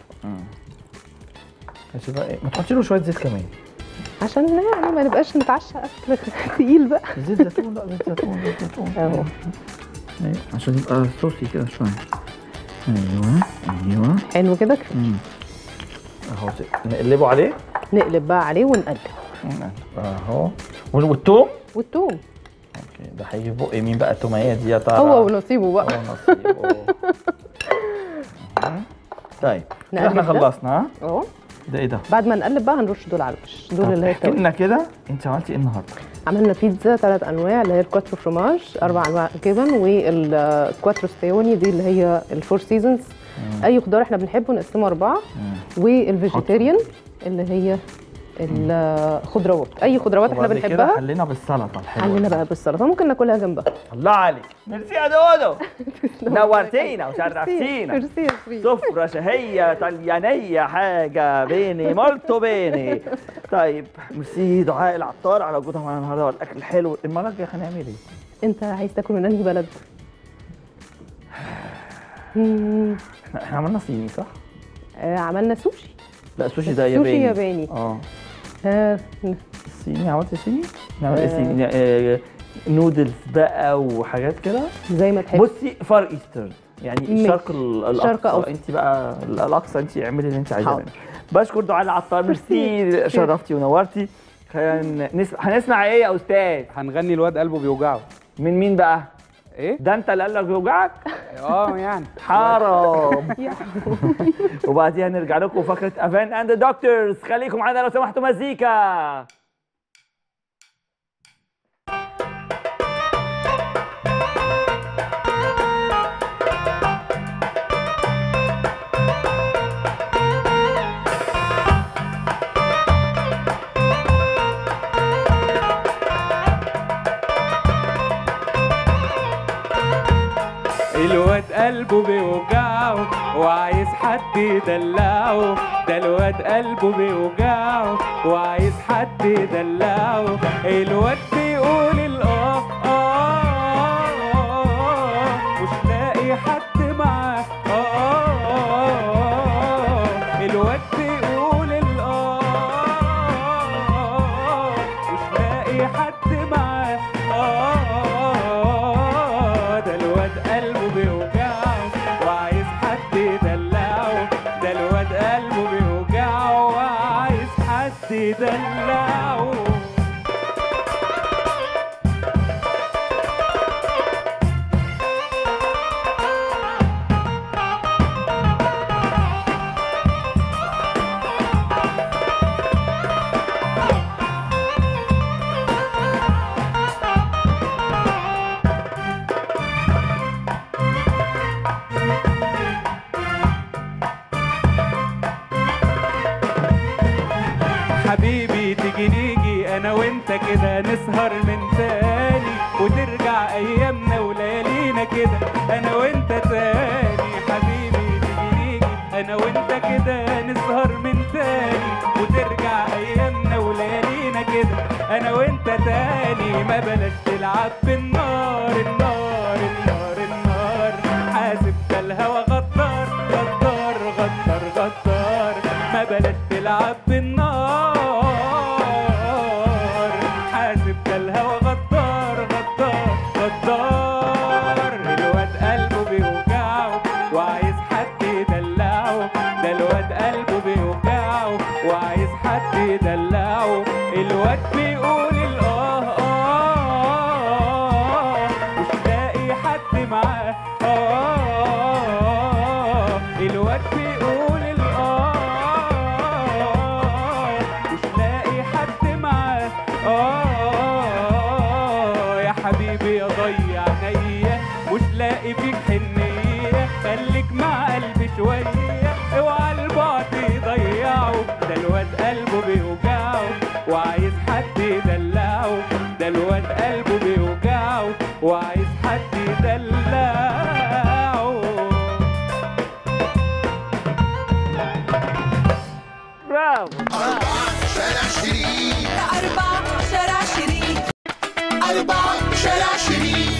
ماشي بقى ايه، ما تحطي له شويه زيت كمان عشان يعني ما نبقاش نتعشى اكل تقيل بقى. زيت زيتون. لا زيت زيتون زيت زيتون اهو ايوه عشان يبقى صوصي كده شويه. ايوه ايوه حلو كده كفايه. مم. اهو زي- نقلبه عليه. نقلب بقى عليه ونقلب. اهو والثوم. والثوم اوكي ده هيجي في بق مين بقى التوميه دي يا ترى؟ هو ونصيبه بقى. هو نصيبه. أها. طيب كده احنا نقلب ده. خلصنا. ها اهو ده ايه ده؟ بعد ما نقلب بقى هنرش دول على الوش، دول طب اللي هي احكي التوابل. لنا كده انت عملتي ايه النهارده؟ عملنا بيتزا ثلاث انواع اللي هي الكواترو فروماج، اربع انواع جبن، والكواترو ستيوني دي اللي هي الفور سيزونز. اي خضار احنا بنحبه نقسمه اربعه. والفيجيتيريان اللي هي الخضروات، اي خضروات احنا وبعد كده بنحبها. حلينا بالسلطه الحلوه. حلينا بقى بالسلطه، ممكن ناكلها جنبها. الله عليك. ميرسي يا دودو. نورتينا وشرفتينا. ميرسي يا شريف. سفرة شهية طليانية حاجة بيني مولتو بيني. طيب ميرسي دعاء العطار على وجودها معانا النهارده والأكل الحلو. المرة الجاية هنعمل إيه؟ انت عايز تاكل من انهي بلد؟ مم، احنا احنا عملنا صيني صح؟ آه، عملنا سوشي. لا السوشي ده سوشي ياباني. ياباني. اه آه، الصيني عملت صيني؟ نعمل ايه آه. صيني؟ آه، نودلز بقى وحاجات كده. زي ما تحب. بصي فار ايسترن يعني ماشي. الشرق ال- الاقصى. شرق أوسط. انت بقى الاقصى، انت اعملي اللي انت عايزاه حاضر. منه. بشكر دعاء العطار. ميرسي شرفتي ونورتي. خلينا نسمع. هنسمع ايه يا استاذ؟ هنغني الواد قلبه بيوجعه. من مين بقى؟ ايه؟ ده انت اللي قال لك بيوجعك؟ اه يعني حرام. وبعديها نرجع لكم فقره افان اند دكتورز. خليكم معانا لو سمحتوا. مزيكا. الواد قلبه بيوجعه وعايز حد يدلعه. ده الواد قلبه بيوجعه وعايز حد يدلعه. الواد بيقول الاه اه مش لاقي حد معاه. اه الواد بيقول الاه مش لاقي حد معاه. اه ده الواد قلبه بيوجعه وعايز حد يدلعه. ده الواد قلبه بيوجعه وعايز حد يدلعه. حبيبي تيجي نيجي انا وانت كده نسهر من تاني وترجع ايامنا وليالينا كده انا وانت تاني حبيبي، نيجي نيجي انا وانت كده نسهر من تاني وترجع ايامنا وليالينا كده انا وانت تاني. ما بلاش تلعب بالنار النار النار النار، حاسب ده الهوى غدار غدار غدار غدار. ما بلاش تلعب بالنار، حاسب ده الهوى غدار غدار غدار. الواد قلبه بيوجعه وعايز حد يدلعه، ده الواد قلبه بيوجعه وعايز حد يدلعه. الواد بيقول الاه اه مش لاقي حد معاه اه. الواد بيقول الاه مش لاقي حد معاه اه. يا حبيبي يا ضيع عينيا مش لاقي فيك حنية، خليك مع قلبي شوية اوعى البعد يضيعه. ده الواد قلبه بيوجعه وعايز حد يدلعه، ده الواد قلبه بيوجعه وعايز حد يدلعه. برافو. أربعة شارع شريف، أربعة شارع شريف، أربعة شارع شريف.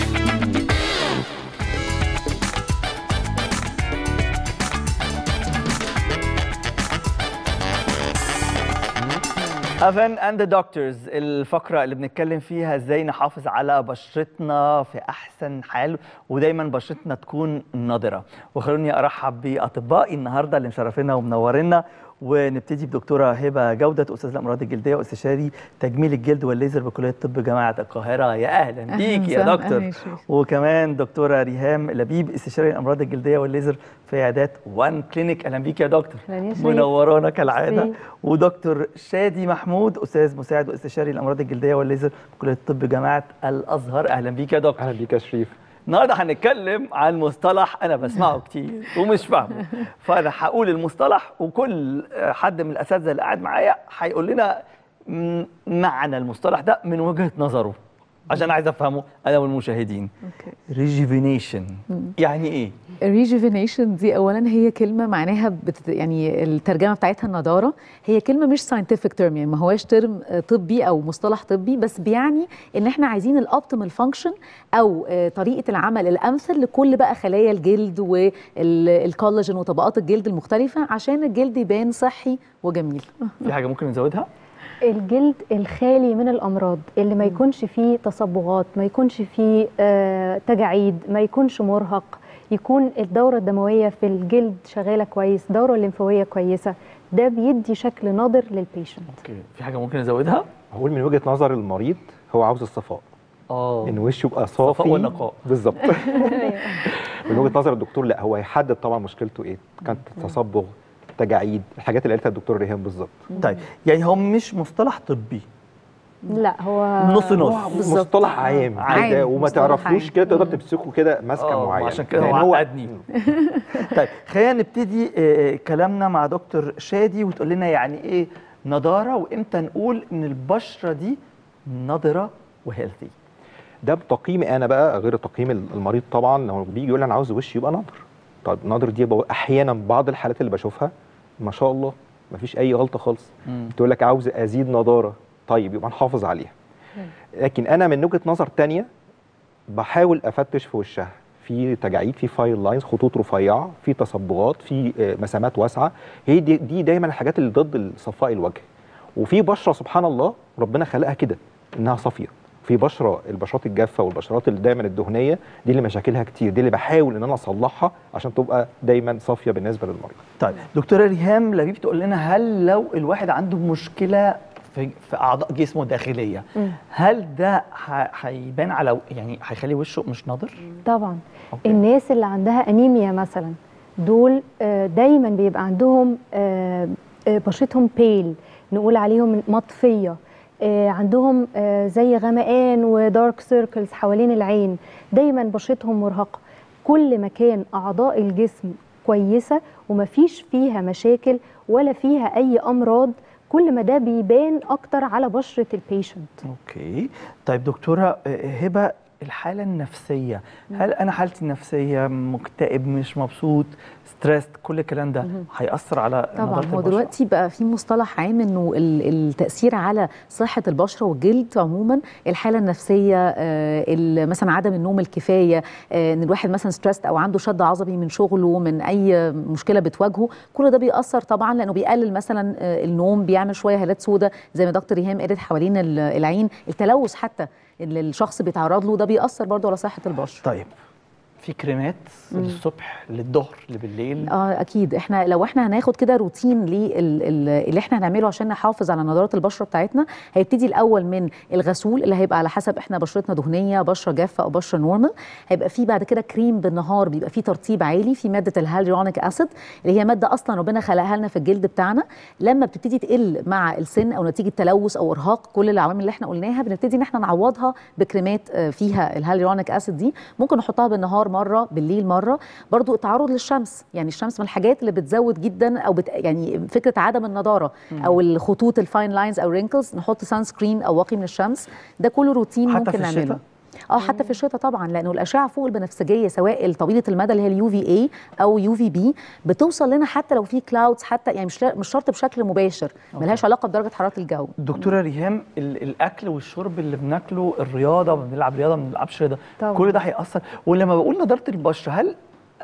Aven and the Doctors، الفقرة اللي بنتكلم فيها ازاي نحافظ على بشرتنا في أحسن حال ودايما بشرتنا تكون نضرة. وخلوني أرحب بأطبائي النهاردة اللي مشرفينا ومنورينا، ونبتدي بدكتورة هبة جودة، أستاذ الأمراض الجلدية واستشاري تجميل الجلد والليزر بكلية طب جامعة القاهرة. يا أهلا بيك يا دكتور. وكمان دكتورة ريهام لبيب، استشاري الأمراض الجلدية والليزر في عيادات وان كلينيك. أهلا بيك يا دكتور، منورانا كالعادة. ودكتور شادي محمود، أستاذ مساعد واستشاري الأمراض الجلدية والليزر بكلية طب جامعة الأزهر. أهلا بيك يا دكتور. اهلا بيك يا شريف. النهارده هنتكلم عن مصطلح انا بسمعه كتير ومش فاهمه، فانا هقول المصطلح وكل حد من الاساتذه اللي قاعد معايا هيقول لنا معنى المصطلح ده من وجهه نظره عشان عايز افهمه انا والمشاهدين. ريجيفينيشن يعني ايه؟ الريجيفينيشن دي اولا هي كلمه معناها بتت... يعني الترجمه بتاعتها النضاره. هي كلمه مش ساينتفك تيرم، يعني ما هواش ترم طبي او مصطلح طبي، بس بيعني ان احنا عايزين الاوبتيمال فانكشن او طريقه العمل الامثل لكل بقى خلايا الجلد والكولاجين وطبقات الجلد المختلفه عشان الجلد يبان صحي وجميل. في حاجه ممكن نزودها؟ الجلد الخالي من الأمراض، اللي ما يكونش فيه تصبغات، ما يكونش فيه آه تجاعيد، ما يكونش مرهق، يكون الدورة الدموية في الجلد شغالة كويس، الدورة الليمفاوية كويسة، ده بيدي شكل ناضر للبيشنت. اوكي، في حاجة ممكن نزودها؟ هقول من وجهة نظر المريض هو عاوز الصفاء. اه ان وشه يبقى صافي، صفاء ونقاء. بالظبط. من وجهة نظر الدكتور لا، هو هيحدد طبعا مشكلته ايه، كانت تصبغ، تجاعيد، الحاجات اللي قالتها الدكتور ريهام بالظبط. طيب يعني هو مش مصطلح طبي؟ لا، هو نص نص، مصطلح عام عام وما تعرفوش كده تقدر تمسكه كده ماسكه معينه، عشان كده هو عقدني. طيب خلينا نبتدي آه كلامنا مع دكتور شادي وتقول لنا يعني ايه نضاره، وامتى نقول ان البشره دي نضره وهيلثي. ده بتقييمي انا بقى غير تقييم المريض طبعا. لو بيجي يقول لي انا عاوز وشي يبقى نضر، طب نضر دي احيانا بعض الحالات اللي بشوفها ما شاء الله ما فيش اي غلطه خالص، تقول لك عاوز ازيد نضاره، طيب يبقى نحافظ عليها. لكن انا من وجهه نظر تانية بحاول افتش في وشها في تجاعيد، في فايل لاينز، خطوط رفيعه، في تصبغات، في مسامات واسعه، هي دي, دي دايما الحاجات اللي ضد صفاء الوجه. وفي بشره سبحان الله ربنا خلقها كده انها صافيه، في بشره البشرات الجافه والبشرات اللي دايما الدهنيه دي اللي مشاكلها كتير، دي اللي بحاول ان انا اصلحها عشان تبقى دايما صافيه بالنسبه للمريض. طيب دكتوره ريهام لبيب تقول لنا هل لو الواحد عنده مشكله في في اعضاء جسمه الداخليه، هل ده هيبان على يعني هيخلي وشه مش ناضر؟ طبعا. أوكي. الناس اللي عندها انيميا مثلا دول دايما بيبقى عندهم بشرتهم بيل، نقول عليهم مطفيه، عندهم زي غمقان ودارك سيركلز حوالين العين، دايما بشرتهم مرهقه. كل ما كان اعضاء الجسم كويسه ومفيش فيها مشاكل ولا فيها اي امراض، كل ما ده بيبان اكتر على بشره البيشنت. اوكي. طيب دكتوره هبه، الحاله النفسيه، هل انا حالتي النفسيه مكتئب، مش مبسوط، ستريس، كل الكلام ده هيأثر على طبعا. نضاره هو البشره؟ دلوقتي بقى في مصطلح عام انه ال- التاثير على صحه البشره والجلد عموما، الحاله النفسيه، آه، ال- مثلا عدم النوم الكفايه، آه، ان الواحد مثلا ستريس او عنده شد عصبي من شغله، من اي مشكله بتواجهه، كل ده بيأثر طبعا، لانه بيقلل مثلا آه، النوم، بيعمل شويه هالات سوداء زي ما دكتور ريهام قالت حوالين ال- العين، التلوث حتى اللي الشخص بيتعرض له ده بيأثر برضه على صحه البشره. طيب في كريمات للصبح، للظهر، لبالليل؟ اه اكيد. احنا لو احنا هناخد كده روتين اللي احنا هنعمله عشان نحافظ على نضاره البشره بتاعتنا، هيبتدي الاول من الغسول اللي هيبقى على حسب احنا بشرتنا دهنيه، بشره جافه او بشره نورمال. هيبقى فيه بعد كده كريم بالنهار، بيبقى فيه ترطيب عالي في ماده الهالورونيك اسيد، اللي هي ماده اصلا ربنا خلقها لنا في الجلد بتاعنا. لما بتبتدي تقل مع السن او نتيجه تلوث او ارهاق، كل العوامل اللي احنا قلناها، بنبتدي ان احنا نعوضها بكريمات فيها الهالورونيك اسيد دي. ممكن نحطها بالنهار مره، بالليل مره. برضو التعرض للشمس، يعني الشمس من الحاجات اللي بتزود جدا او بت يعني فكره عدم النضاره او الخطوط الفاين لاينز او رينكلز، نحط سان سكرين او واقي من الشمس. ده كله روتين حتى ممكن في نعمله. الشتاء؟ اه حتى في الشتاء طبعا، لانه الاشعه فوق البنفسجيه سواء طويله المدى اللي هي اليو في اي او يو في بي بتوصل لنا حتى لو في كلاودز، حتى يعني مش مش شرط بشكل مباشر، ملهاش علاقه بدرجه حراره الجو. دكتوره ريهام، ال- الاكل والشرب اللي بناكله، الرياضه، بنلعب رياضه ما بنلعبش رياضه، طبعاً. كل ده هيأثر. ولما بقول نضاره البشره، هل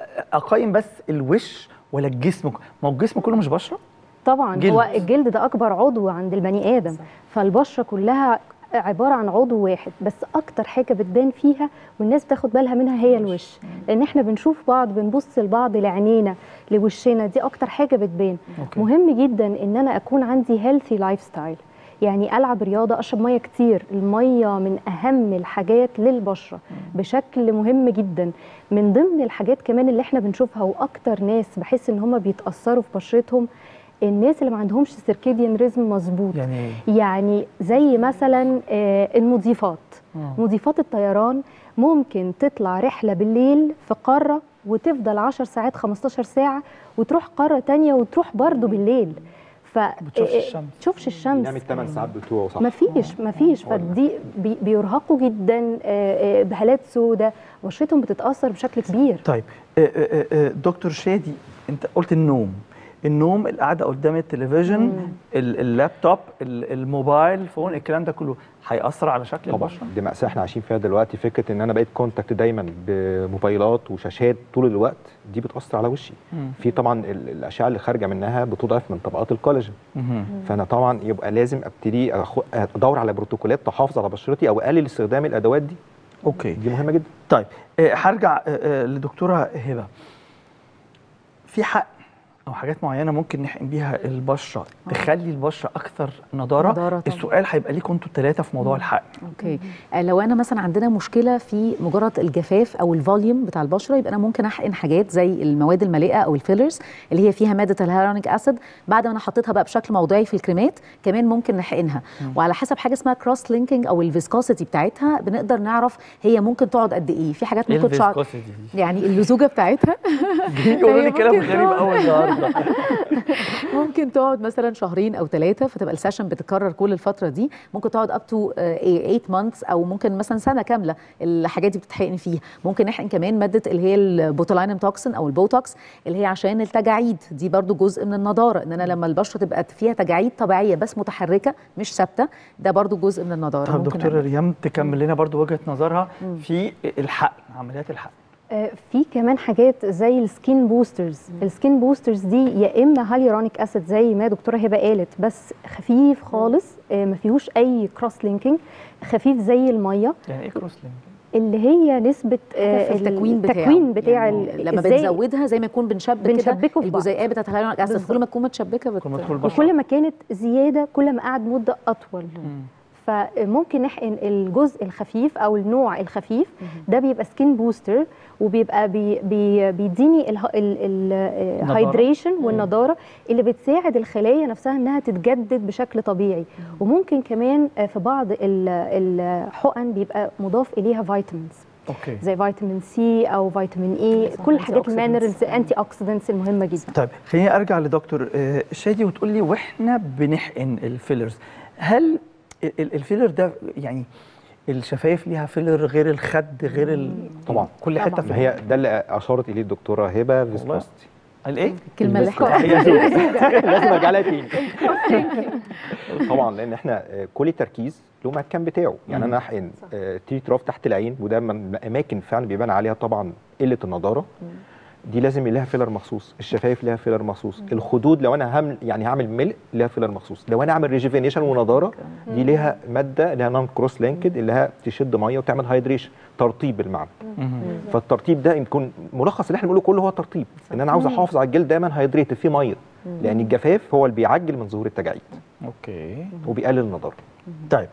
اقيم بس الوش ولا الجسم؟ ما هو الجسم كله مش بشره؟ طبعا جلد. هو الجلد ده اكبر عضو عند البني ادم، فالبشره كلها عباره عن عضو واحد، بس اكتر حاجه بتبان فيها والناس بتاخد بالها منها هي الوش، لان احنا بنشوف بعض، بنبص لبعض، لعينينا، لوشنا، دي اكتر حاجه بتبان. أوكي. مهم جدا ان انا اكون عندي هيلثي لايف ستايل، يعني العب رياضه، اشرب ميه كتير. الميه من اهم الحاجات للبشره بشكل مهم جدا. من ضمن الحاجات كمان اللي احنا بنشوفها واكتر ناس بحس ان هم بيتاثروا في بشرتهم، الناس اللي ما عندهمش سيركيديان ريزم مظبوط. يعني يعني زي مثلا آه، المضيفات، آه. مضيفات الطيران ممكن تطلع رحله بالليل في قاره وتفضل عشر ساعات خمستاشر ساعه، وتروح قاره تانية وتروح برضو بالليل. ف بتشوفش الشمس. تشوفش الشمس، بينام الثمان ساعات بتوعه، صح؟ مفيش مفيش فدي بي بيرهقوا جدا، آه، آه، بهالات سوداء، بشرتهم بتتاثر بشكل كبير. طيب آه، آه، آه، دكتور شادي، انت قلت النوم، النوم، القعده قدام التلفزيون، ال- اللابتوب، ال- الموبايل فون، الكلام ده كله هيأثر على شكل طبعا البشره؟ دي مأساة احنا عايشين فيها دلوقتي. فكره ان انا بقيت كونتاكت دايما بموبايلات وشاشات طول الوقت، دي بتأثر على وشي. مم. في طبعا ال- الاشعه اللي خارجه منها بتضعف من طبقات الكولاجين. مهم. فانا طبعا يبقى لازم ابتدي أخ- ادور على بروتوكولات تحافظ على بشرتي او اقلل استخدام الادوات دي. اوكي، دي مهمه جدا. طيب آه، هرجع آه، آه، لدكتوره هبه. في حق او حاجات معينه ممكن نحقن بيها البشره تخلي البشره اكثر نضاره؟ نضارة طبعاً. السؤال هيبقى ليكم انتوا الثلاثه في موضوع الحقن. اوكي. آه، لو انا مثلا عندنا مشكله في مجرد الجفاف او الفوليوم بتاع البشره، يبقى انا ممكن احقن حاجات زي المواد المالئه او الفيلرز اللي هي فيها ماده الهيالورونيك اسيد. بعد ما انا حطيتها بقى بشكل موضعي في الكريمات، كمان ممكن نحقنها. وعلى حسب حاجه اسمها كروس لينكينج او الفيسكوسيتي بتاعتها، بنقدر نعرف هي ممكن تقعد قد ايه. في حاجات ايه ممكن تقعد الفيسكوسيتي دي؟ يعني اللزوجه بتاعتها يقولوا لي هي كلام ممكن غريب تقعد- قوي النهارده. ممكن تقعد مثلا شهرين او ثلاثه، فتبقى السيشن بتتكرر كل الفتره دي. ممكن تقعد اب تو ثمانية مانثس او ممكن مثلا سنه كامله الحاجات دي بتتحقن فيها. ممكن نحقن كمان ماده اللي هي البوتولينوم توكسين او البوتوكس اللي هي عشان التجاعيد، دي برضو جزء من النضاره، ان انا لما البشره تبقى فيها تجاعيد طبيعيه بس متحركه مش ثابته، ده برضو جزء من النضاره. طب ممكن دكتوره أعمل. ريهام تكمل لنا برضو وجهه نظرها في الحقن، عمليات الحقن. آه، في كمان حاجات زي السكين بوسترز. السكين بوسترز دي يا اما هاليورونيك اسيد زي ما دكتوره هبه قالت، بس خفيف خالص، آه، ما فيهوش اي كروس لينكينج، خفيف زي الميه، يعني ايه كروس لينك؟ اللي هي نسبه في التكوين بتاعه، التكوين بتاع يعني ال- لما إزاي بتزودها زي ما يكون بنشبك بنشبكه كده في بعض. الجزيئات بتاعت الهيالورونيك اسيد، بالظبط. كل ما تكون متشبكه بت... كل ما تدخل البشره. وكل ما كانت زياده كل ما قعد مده اطول. فممكن نحقن الجزء الخفيف او النوع الخفيف ده، بيبقى سكين بوستر، وبيبقى بي بي بيديني الهايدريشن والنضاره اللي بتساعد الخلايا نفسها انها تتجدد بشكل طبيعي. وممكن كمان في بعض ال- الحقن بيبقى مضاف اليها فيتامينز، اوكي. زي فيتامين سي او فيتامين اي، كل الحاجات المينرالز انتي اوكسيدنتس المهمه جدا. طيب خليني ارجع لدكتور آه، شادي وتقول لي، واحنا بنحقن الفيلرز، هل ال- ال- الفيلر ده يعني الشفايف ليها فيلر غير الخد غير ال... طبعا كل حته في ما هي ده اللي اشارت اليه الدكتوره هبه فيسكوستي. الايه؟ الكلمه اللي احنا لازم ارجع لها تاني. طبعا لان احنا كل تركيز له مكان بتاعه، يعني انا احقن تي تراف تحت العين وده من الاماكن فعلا بيبان عليها طبعا قله النضاره، دي لازم لها فيلر مخصوص، الشفايف لها فيلر مخصوص، الخدود لو انا هعمل يعني هعمل ملء لها فيلر مخصوص، لو انا اعمل ريجيفينيشن ونضاره دي ليها ماده لها نون كروس لينكد اللي هي تشد ميه وتعمل هايدريشن، ترطيب بالمعنى. فالترطيب ده يكون ملخص اللي احنا بنقوله كله هو ترطيب، ان انا عاوز احافظ على الجلد دايما هايدريت فيه ميه، لان الجفاف هو اللي بيعجل من ظهور التجاعيد. اوكي. وبيقلل النضاره. طيب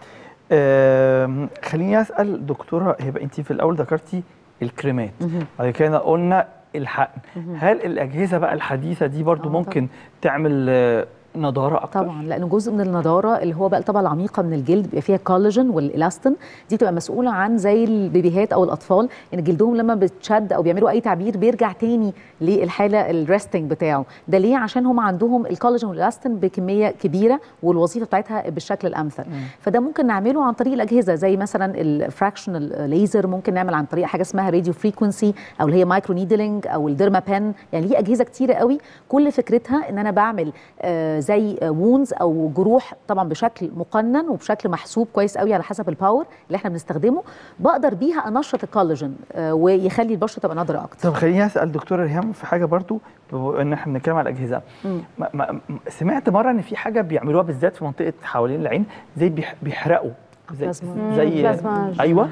آه خليني اسال دكتوره هبه، انت في الاول ذكرتي الكريمات، بعد كده قلنا الحقن، هل الاجهزه بقى الحديثه دي برضو ممكن طبعا طعمل آه نضاره اكتر؟ طبعا، لانه جزء من النضاره اللي هو بقى الطبقه العميقه من الجلد بيبقى فيها كولاجين والالاستين، دي بتبقى مسؤوله عن زي البيبيهات او الاطفال ان جلدهم لما بتشد او بيعملوا اي تعبير بيرجع تاني للحاله الريستنج بتاعه. ده ليه؟ عشان هم عندهم الكولاجين والالاستين بكميه كبيره والوظيفه بتاعتها بالشكل الامثل. مم. فده ممكن نعمله عن طريق الاجهزه زي مثلا الفراكشنال ليزر، ممكن نعمل عن طريق حاجه اسمها راديو فريكونسي او اللي هي مايكرو نيدلينج او الديرما بن، يعني ليه اجهزه كتيره قوي كل فكرتها ان انا بعمل آه زي وونز او جروح طبعا بشكل مقنن وبشكل محسوب كويس قوي على حسب الباور اللي احنا بنستخدمه، بقدر بيها انشط الكولاجين آه ويخلي البشره تبقى نضره اكتر. طب خليني اسال دكتوره ريهام في حاجه برضو، ان احنا بنتكلم على الاجهزه. ما ما سمعت مره ان في حاجه بيعملوها بالذات في منطقه حوالين العين زي بيح بيحرقوا زي زي بلازماج. ايوه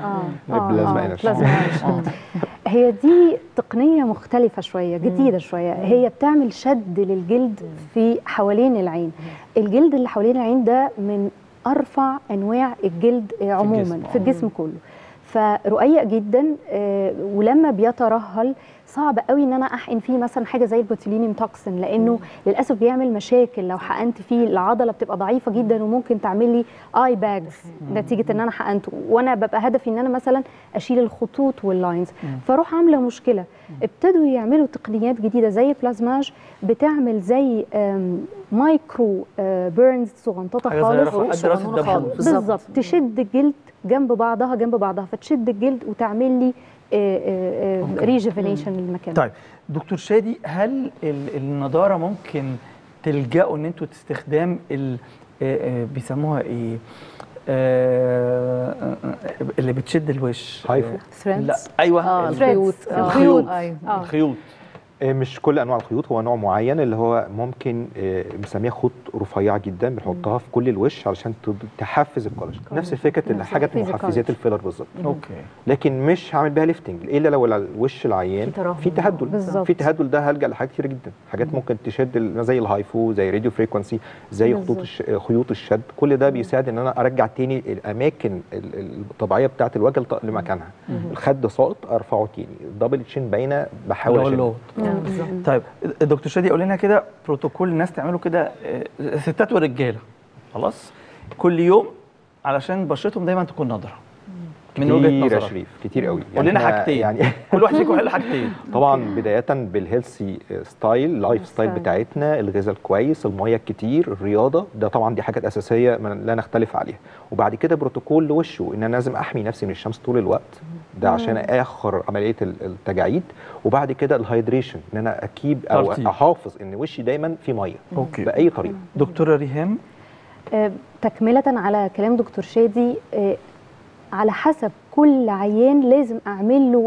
بلازماج. هي دي تقنيه مختلفه شويه، جديده شويه، هي بتعمل شد للجلد في حوالين العين. الجلد اللي حوالين العين ده من ارفع انواع الجلد عموما في الجسم كله، فرقيق جدا، ولما بيترهل صعب قوي ان انا احقن فيه مثلا حاجه زي البوتيلينيوم توكسين، لانه للاسف بيعمل مشاكل. لو حقنت فيه العضله بتبقى ضعيفه جدا وممكن تعمل لي اي باجز نتيجه ان انا حقنته، وانا ببقى هدفي ان انا مثلا اشيل الخطوط واللاينز، فاروح عامله مشكله. ابتدوا يعملوا تقنيات جديده زي بلازماج بتعمل زي مايكرو بيرنز صغنططه خالص بالظبط، تشد الجلد جنب بعضها جنب بعضها فتشد الجلد وتعمل لي ريجيفينيشن للمكان. طيب دكتور شادي، هل النضاره ممكن تلجأوا ان انتوا تستخدام ال بيسموها ايه اللي بتشد الوش؟ هايفو. لا ايوه الخيوط. الخيوط الخيوط مش كل انواع الخيوط، هو نوع معين اللي هو ممكن بنسميها خيوط رفيعه جدا بنحطها في كل الوش علشان تحفز الكولاجين، نفس فكره الحاجات محفزات الفيلر بالظبط. اوكي. لكن مش هعمل بيها ليفتنج الا لو الوش العيان في تهدل. بالزبط. في تهدل ده هلجأ لحاجات كتير جدا، حاجات ممكن تشد زي الهايفو، زي راديو فريكونسي، زي خطوط الش... خيوط الشد، كل ده بيساعد ان انا ارجع تاني الاماكن الطبيعيه بتاعه الوجه لمكانها. الخد ساقط ارفعه تاني، الدبل تشين باينه بحاول اشد. طيب دكتور شادي قول لنا كده بروتوكول الناس تعمله كده، ستات ورجاله خلاص كل يوم علشان بشرتهم دايما تكون نضره من وجهه نظرك. كتير يا شريف، كتير قوي. قول لنا حاجتين يعني كل واحد فيكم يقول حاجتين. طبعا بدايه بالهيلثي ستايل، اللايف ستايل بتاعتنا، الغذاء الكويس، الميه الكتير، الرياضه، ده طبعا دي حاجات اساسيه لا نختلف عليها. وبعد كده بروتوكول لوشه، ان انا لازم احمي نفسي من الشمس طول الوقت، ده عشان اخر عمليه التجاعيد. وبعد كده الهايدريشن، ان انا اكيب او ترتيب. احافظ ان وشي دايما في ميه. أوكي. باي طريقه. دكتوره ريهام، أه تكمله على كلام دكتور شادي، أه على حسب كل عيان لازم اعمل له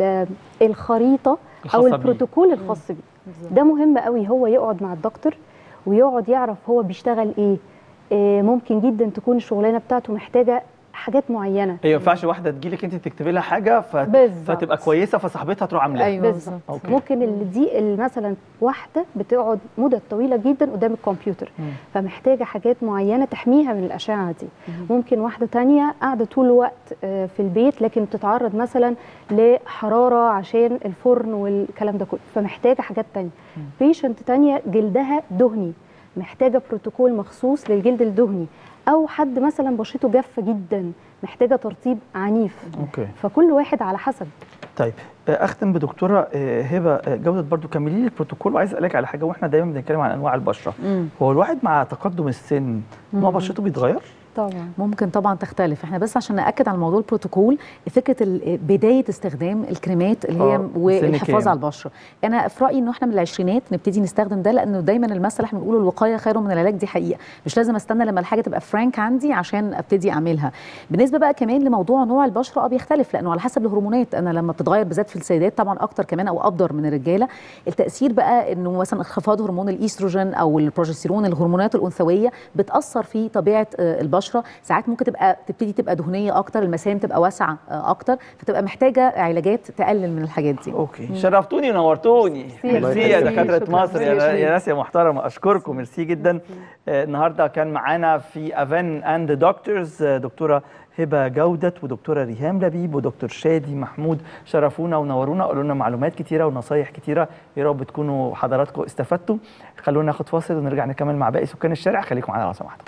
الخريطه او البروتوكول الخاص بيه. ده مهم قوي، هو يقعد مع الدكتور ويقعد يعرف هو بيشتغل ايه. آه ممكن جدا تكون الشغلانه بتاعته محتاجه حاجات معينه. هي ما ينفعش واحده تجي لك انت تكتبي لها حاجه ف... فتبقى كويسه فصاحبتها تروح عاملاها. ايوه بالظبط. ممكن اللي دي مثلا واحده بتقعد مده طويله جدا قدام الكمبيوتر، مم. فمحتاجه حاجات معينه تحميها من الاشعه دي. مم. ممكن واحده ثانيه قاعده طول الوقت في البيت لكن بتتعرض مثلا لحراره عشان الفرن والكلام ده كله، فمحتاجه حاجات ثانيه. بيشنت ثانيه جلدها دهني، محتاجه بروتوكول مخصوص للجلد الدهني، او حد مثلا بشرته جافه جدا محتاجه ترطيب عنيف. اوكي. فكل واحد على حسب. طيب اختم بدكتوره هبه جوده، برضو كملي لي البروتوكول. وعايز اسالك على حاجه، واحنا دايما بنتكلم عن انواع البشره، مم. هو الواحد مع تقدم السن نوع بشرته بيتغير؟ طبعا ممكن طبعا تختلف. احنا بس عشان ناكد على موضوع البروتوكول، فكره بدايه استخدام الكريمات اللي هي آه، والحفاظ سن على البشره، انا في رايي انه احنا من العشرينات نبتدي نستخدم ده، لانه دايما المثل اللي احنا بنقوله الوقايه خير من العلاج، دي حقيقه. مش لازم استنى لما الحاجه تبقى فرانك عندي عشان ابتدي اعملها. بالنسبه بقى كمان لموضوع نوع البشره، اه بيختلف لانه على حسب الهرمونات. انا لما بتتغير بالذات في السيدات طبعا اكتر كمان او ابدر من الرجاله، التاثير بقى انه مثلا انخفاض هرمون الايستروجين او البروجستيرون، الهرمونات الانثويه بتاثر في طبيعه البشره. ساعات ممكن تبقى تبتدي تبقى دهنيه اكتر، المسام تبقى واسعه اكتر، فتبقى محتاجه علاجات تقلل من الحاجات دي. اوكي، شرفتوني ونورتوني. ميرسي يا دكاتره مصر، يا يا ناس يا محترمه، اشكركم، ميرسي جدا. آه، النهارده كان معانا في افان اند دكتورز دكتوره هبه جودت ودكتوره ريهام لبيب ودكتور شادي محمود، شرفونا ونورونا، قالوا لنا معلومات كتيره ونصايح كتيره، يا رب تكونوا حضراتكم استفدتوا. خلونا ناخد فاصل ونرجع نكمل مع باقي سكان الشارع، خليكم معانا لو سمحتوا.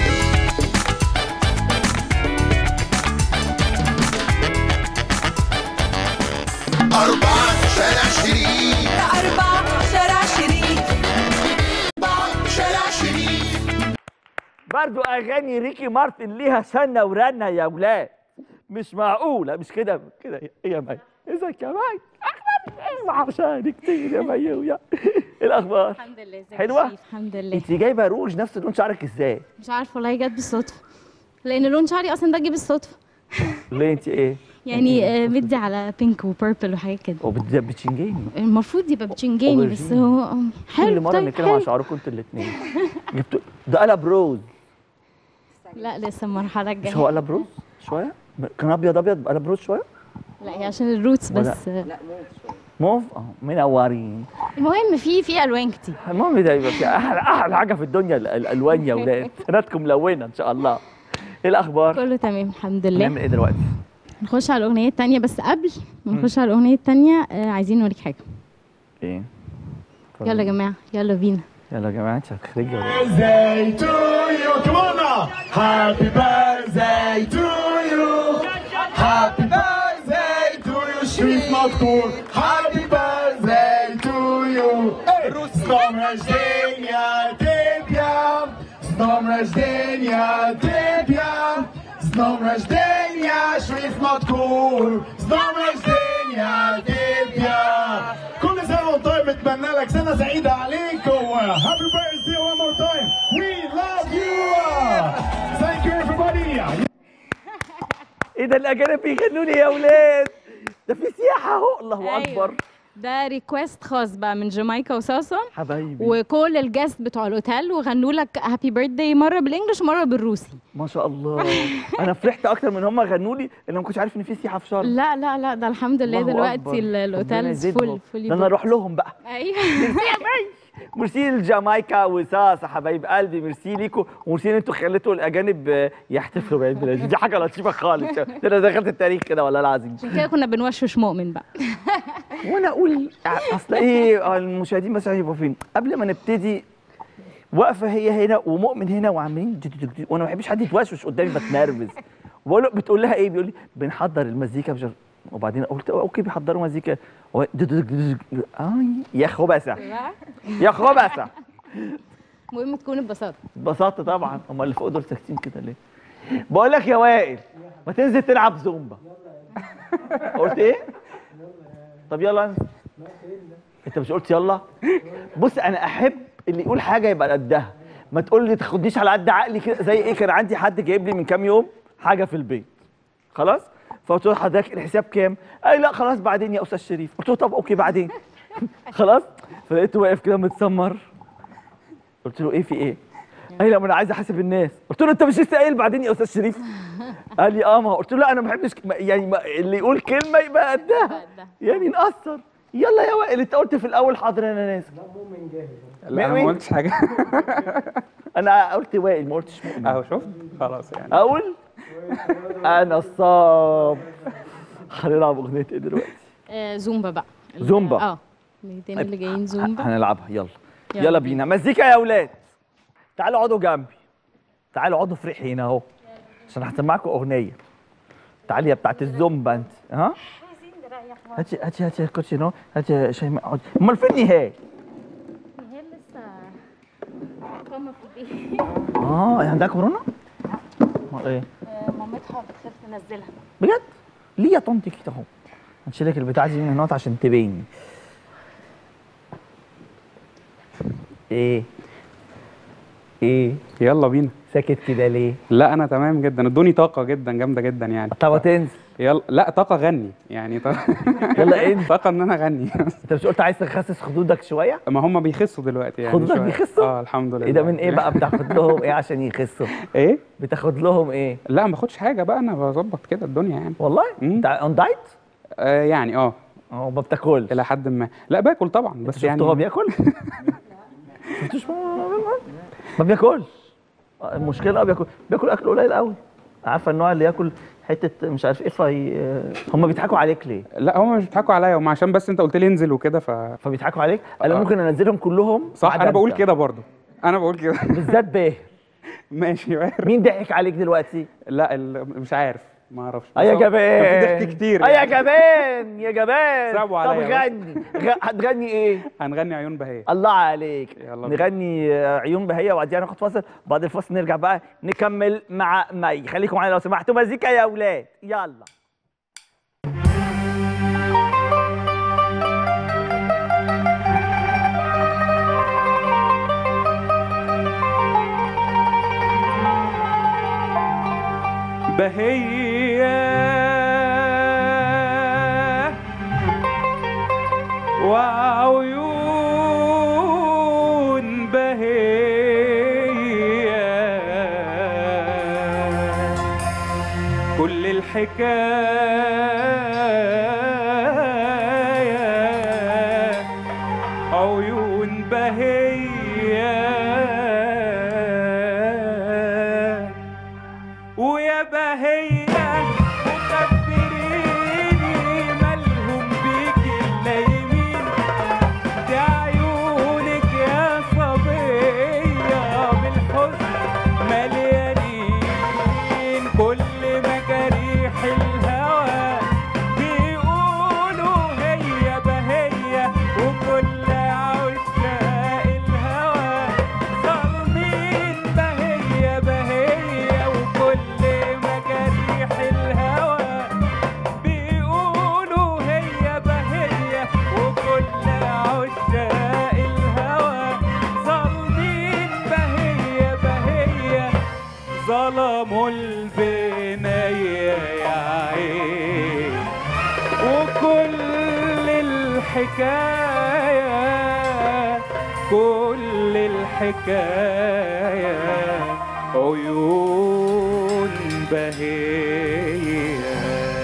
أربعة شارع شريف، أربعة شارع شريف، أربعة شارع شريف. برضو اغاني ريكي مارتن ليها سنه ورنه يا ولاد، مش معقوله، مش كده كده. ايه يا مي، ازيك يا مي؟ اخبار عشان كتير يا مي ويا ايه الاخبار؟ الحمد لله. ازيك حلوه؟ يا شريف؟ الحمد لله. انت جايبه روج نفس لون شعرك ازاي؟ مش عارفه والله، جت بالصدفه، لان لون شعري اصلا ده جه بالصدفه. ليه انت ايه؟ يعني آه، مدي على بينك وبيربل وحاجات كده. وبتشنجاني المفروض يبقى بتشنجاني، بس هو حلو. كل مره طيب بنتكلم عن شعركم انتوا الاثنين. جبتوا ده قلب روز. لا لسه المرحله الجايه. مش هو قلب روز شويه؟ كان ابيض ابيض قلب روز شويه؟ لا هي عشان الروتس بس. لا موف اه منورين. المهم في في الوان كتير. المهم ده يبقى في احلى احلى حاجه في الدنيا الالوان يا ولاد، سنتكم ملونه ان شاء الله. ايه الاخبار؟ كله تمام الحمد لله. نعمل ايه دلوقتي؟ نخش على الاغنيه الثانيه، بس قبل ما نخش على الاغنيه الثانيه آه عايزين نوريك حاجه. ايه؟ يلا يا جماعه، يلا بينا. يلا يا جماعه، انت هتخرجي ولا ايه؟ birthday to you, come on now. Happy birthday to you. Happy birthday to you, Шриф Мактур. Happy birthday to you. С днем рождения тебя, с днем рождения тебя, с днем рождения, Шриф Мактур. С днем рождения тебя. كل سنة وانت طيب، نتمنى لك سنة سعيدة عليك. Happy birthday one more time. We love you. Thank you everybody. ايه ده الاجانب بيغنوا لي يا ولاد؟ ده في سياحة اهو، الله اكبر. أيوة. ده ريكويست خاص بقى من جامايكا وساسا حبايبي، وكل الجاست بتوع الاوتيل، وغنوا لك هابي بيرثداي مره بالانجلش ومره بالروسي. ما شاء الله. انا فرحت اكتر من هم غنوا لي، ان ما كنتش عارف ان في سياحه في شرم. لا لا لا، ده الحمد لله دلوقتي الاوتيل فل فل. ده انا اروح لهم بقى. ايوه. ميرسي لجامايكا وساسا حبايب قلبي، ميرسي ليكم، وميرسي ان انتوا خليتوا الاجانب يحتفلوا بعيد ميلادي، دي حاجه لطيفه خالص. ده انا دخلت التاريخ كده والله العظيم. عشان كده كنا بنوشوش مؤمن بقى. وانا اقول اصل ايه المشاهدين مثلا يبقوا فين قبل ما نبتدي، واقفه هي هنا ومؤمن هنا وعاملين، وانا ما بحبش حد يتوشوش قدامي، بتنرفز. وبقول له بتقول لها ايه؟ بيقول لي بنحضر المزيكا بجر. وبعدين قلت اوكي بيحضروا مزيكا. اه يا خبثه يا خبثه. المهم تكون اتبسطت. اتبسطت طبعا، هم اللي فوق دول ساكتين كده ليه؟ بقول لك يا وائل، ما تنزل تلعب زومبا. قلت ايه؟ طب يلا انزل. انت مش قلت يلا؟ بص انا احب اللي يقول حاجه يبقى قدها، ما تقول لي تاخدنيش على قد عقلي كده. زي ايه؟ كان عندي حد جايب لي من كام يوم حاجه في البيت، خلاص؟ فقلت له حضرتك الحساب كام؟ قال لي لا خلاص بعدين يا استاذ شريف. قلت له طب اوكي بعدين. خلاص؟ فلقيته واقف كده متسمر. قلت له ايه في ايه؟ قال لي لا ما انا عايز احاسب الناس. قلت له انت مش لسه قايل بعدين يا استاذ شريف؟ قال لي اه. ما قلت له لا انا ما بحبش يعني ما اللي يقول كلمه يبقى قدها، يعني نقصر. يلا يا وائل، انت قلت في الاول حاضر انا نازل. لا مؤمن جاهز. لا انا ما قلتش حاجه. انا قلت وائل ما قلتش مؤمن. اهو شفت خلاص يعني. اقول انا الصاب. هنلعب اغنيه ايه دلوقتي؟ آه زومبا بقى. زومبا. اه الاثنين اللي جايين زومبا هنلعبها. يلا يلا, يلا بينا. مزيكا يا اولاد، تعالوا اقعدوا جنبي، تعالوا اقعدوا في ريحي هنا اهو عشان هسمعكم اغنيه. تعالي يا بتاعت الزومبا انت. ها هاتي هاتي هاتي الكوتشي هنا، هاتي يا شيماء اقعدي. امال فين نهال؟ نهال لسه قامه في البيت. اه عندها كورونا؟ امال ايه؟ مامتها بتخاف تنزلها. بجد؟ ليه يا طنط كده اهو؟ هنشيلك البتاعه دي من هنا عشان تبين. ايه؟ ايه؟ يلا بينا. ساكت كده ليه؟ لا انا تمام جدا، ادوني طاقه جدا جامده جدا يعني. طب تنزل. يلا لا طاقه غني يعني طاقة يلا ايه؟ طاقه ان انا اغني. انت مش قلت عايز تخسس خدودك شويه؟ ما هم بيخسوا دلوقتي يعني. خدودك بيخسوا؟ اه الحمد لله. ايه ده من ايه بقى؟ بتاخد لهم ايه عشان يخسوا؟ ايه؟ بتاخد لهم ايه؟ لا ما باخدش حاجه بقى، انا بظبط كده الدنيا يعني. والله؟ انت اون دايت؟ آه يعني اه اه ما بتاكلش الى حد ما. لا باكل طبعا بس يعني. هو بياكل؟ شفتوش ما بياكلش. المشكله بياكل بياكل اكل قليل قوي. عارفه النوع اللي ياكل حته مش عارف ايه في هم بيضحكوا عليك ليه؟ لا هم مش بيضحكوا عليا، هم عشان بس انت قلت لي انزل وكده ف فبيضحكوا عليك. انا ممكن انزلهم كلهم. صح انا بقول كده برضو، انا بقول كده بالذات باهر. ماشي باهر. مين ضحك عليك دلوقتي؟ لا مش عارف ما اعرفش. اه يا جبان في ضحك كتير. اه يا جبان يا جبان. صعبوا عليا. طب غني هتغني ايه؟ هنغني عيون بهية. الله عليك. يلا نغني عيون بهية وبعديها ناخد فاصل، بعد الفاصل نرجع بقى نكمل مع مي. خليكم معانا لو سمحتوا. مزيكا يا اولاد يلا. بهية وعيون بهية كل الحكاية عيون بهية ويا بهية مخبريني مالهم بيكي اللايمين دي عيونك يا صبية بالحزن مليانين كل مجاريح الهوى بيقولوا هي بهية وكل عشاق الهوى ظالمين بهية بهية وكل مجاريح الهوى بيقولوا هي بهية وكل عشاق الهوى ظالمين بهية بهية ظلموا البنية يا عين وكل الحكاية كل الحكاية عيون بهية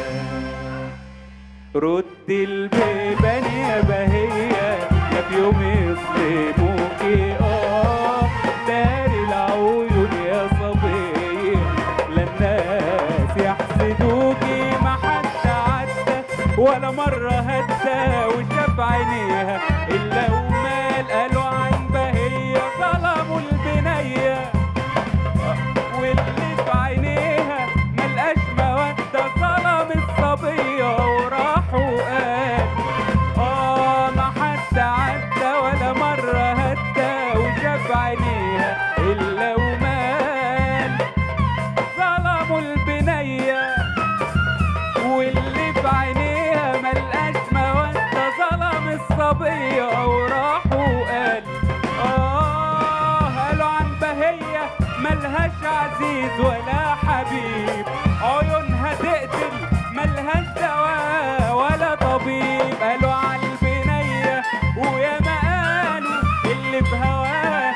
رد البيبان يا بهية يا في يوم يظلموكي اه داري العيون يا صبية لا الناس يحسدوكي ما حد عدى ولا مرة هدى وشاف عينيها إلا ومال قالوا عن بهية ظلموا البنية واللي في عينيها ملقاش مودة ظلم الصبية وراح وقال اه ما حد عدى ولا مرة هدى وشاف عينيها إلا ومال ظلموا البنية واللي في عينيها ملقاش مودة ظلم الصبية وراح وقال اه قالوا عن بهية ملهاش عزيز ولا حبيب عيونها تقتل ملهاش دواء ولا طبيب قالوا عن البنية ويا ما قالوا اللي في هواه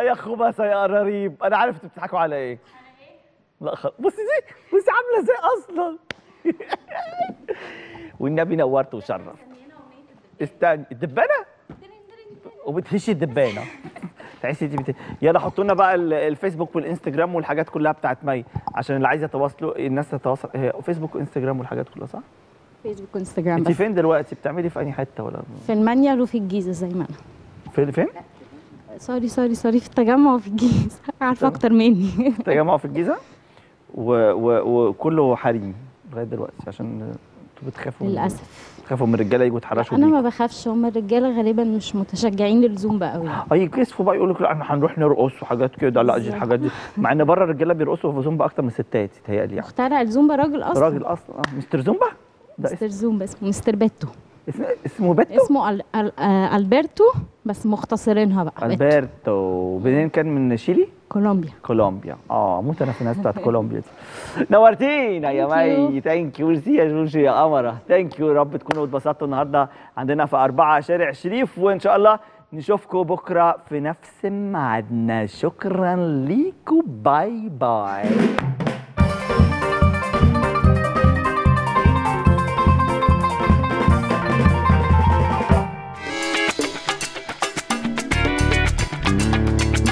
يا خبثه يا قراريب، انا عارف انتوا بتضحكوا على ايه. لا خلاص بصي دي، بصي عامله ازاي اصلا. والنبي نورت وشرف. استني الدبانه وبتهشي الدبانه. تحسي دي بت... يلا حطوا لنا بقى الفيسبوك والانستجرام والحاجات كلها بتاعت مي عشان اللي عايز يتواصلوا الناس تتواصل. هي فيسبوك وانستجرام والحاجات كلها صح؟ فيسبوك وانستجرام. انت بس فين دلوقتي؟ بتعملي في اي حته ولا؟ في المانيال وفي الجيزه زي ما انا. فين فين؟ سوري سوري سوري في التجمع وفي الجيزه. عارفه اكتر مني. التجمع في الجيزه و... و... وكله حريم لغايه دلوقتي عشان انتوا بتخافوا للاسف. بتخافوا من الرجاله يجوا يتحرشوا انا بيكم. ما بخافش، هم الرجاله غالبا مش متشجعين للزومبا قوي. اي يكسفوا بقى يقولوا لك لا احنا هنروح نرقص وحاجات كده. لا دي الحاجات دي مع ان بره الرجاله بيرقصوا في زومبا اكتر من الستات يتهيألي يعني. مخترع الزومبا راجل اصلا. راجل اصلا اه مستر زومبا. ده مستر زومبا اسمه مستر بيتو. اسمه اسمه بيتو؟ اسمه ال... ال... آه... البرتو بس مختصرينها بقى البرتو. منين كان؟ من شيلي؟ كولومبيا. كولومبيا. اه موت انا في الناس بتاعت كولومبيا دي. نورتينا يا مي. ثانك يو. ميرسي يا جوجي يا قمره. ثانك يو. رب تكونوا اتبسطتوا النهارده عندنا في أربعة شارع شريف، وان شاء الله نشوفكم بكره في نفس ميعادنا. شكرا ليكم. باي باي.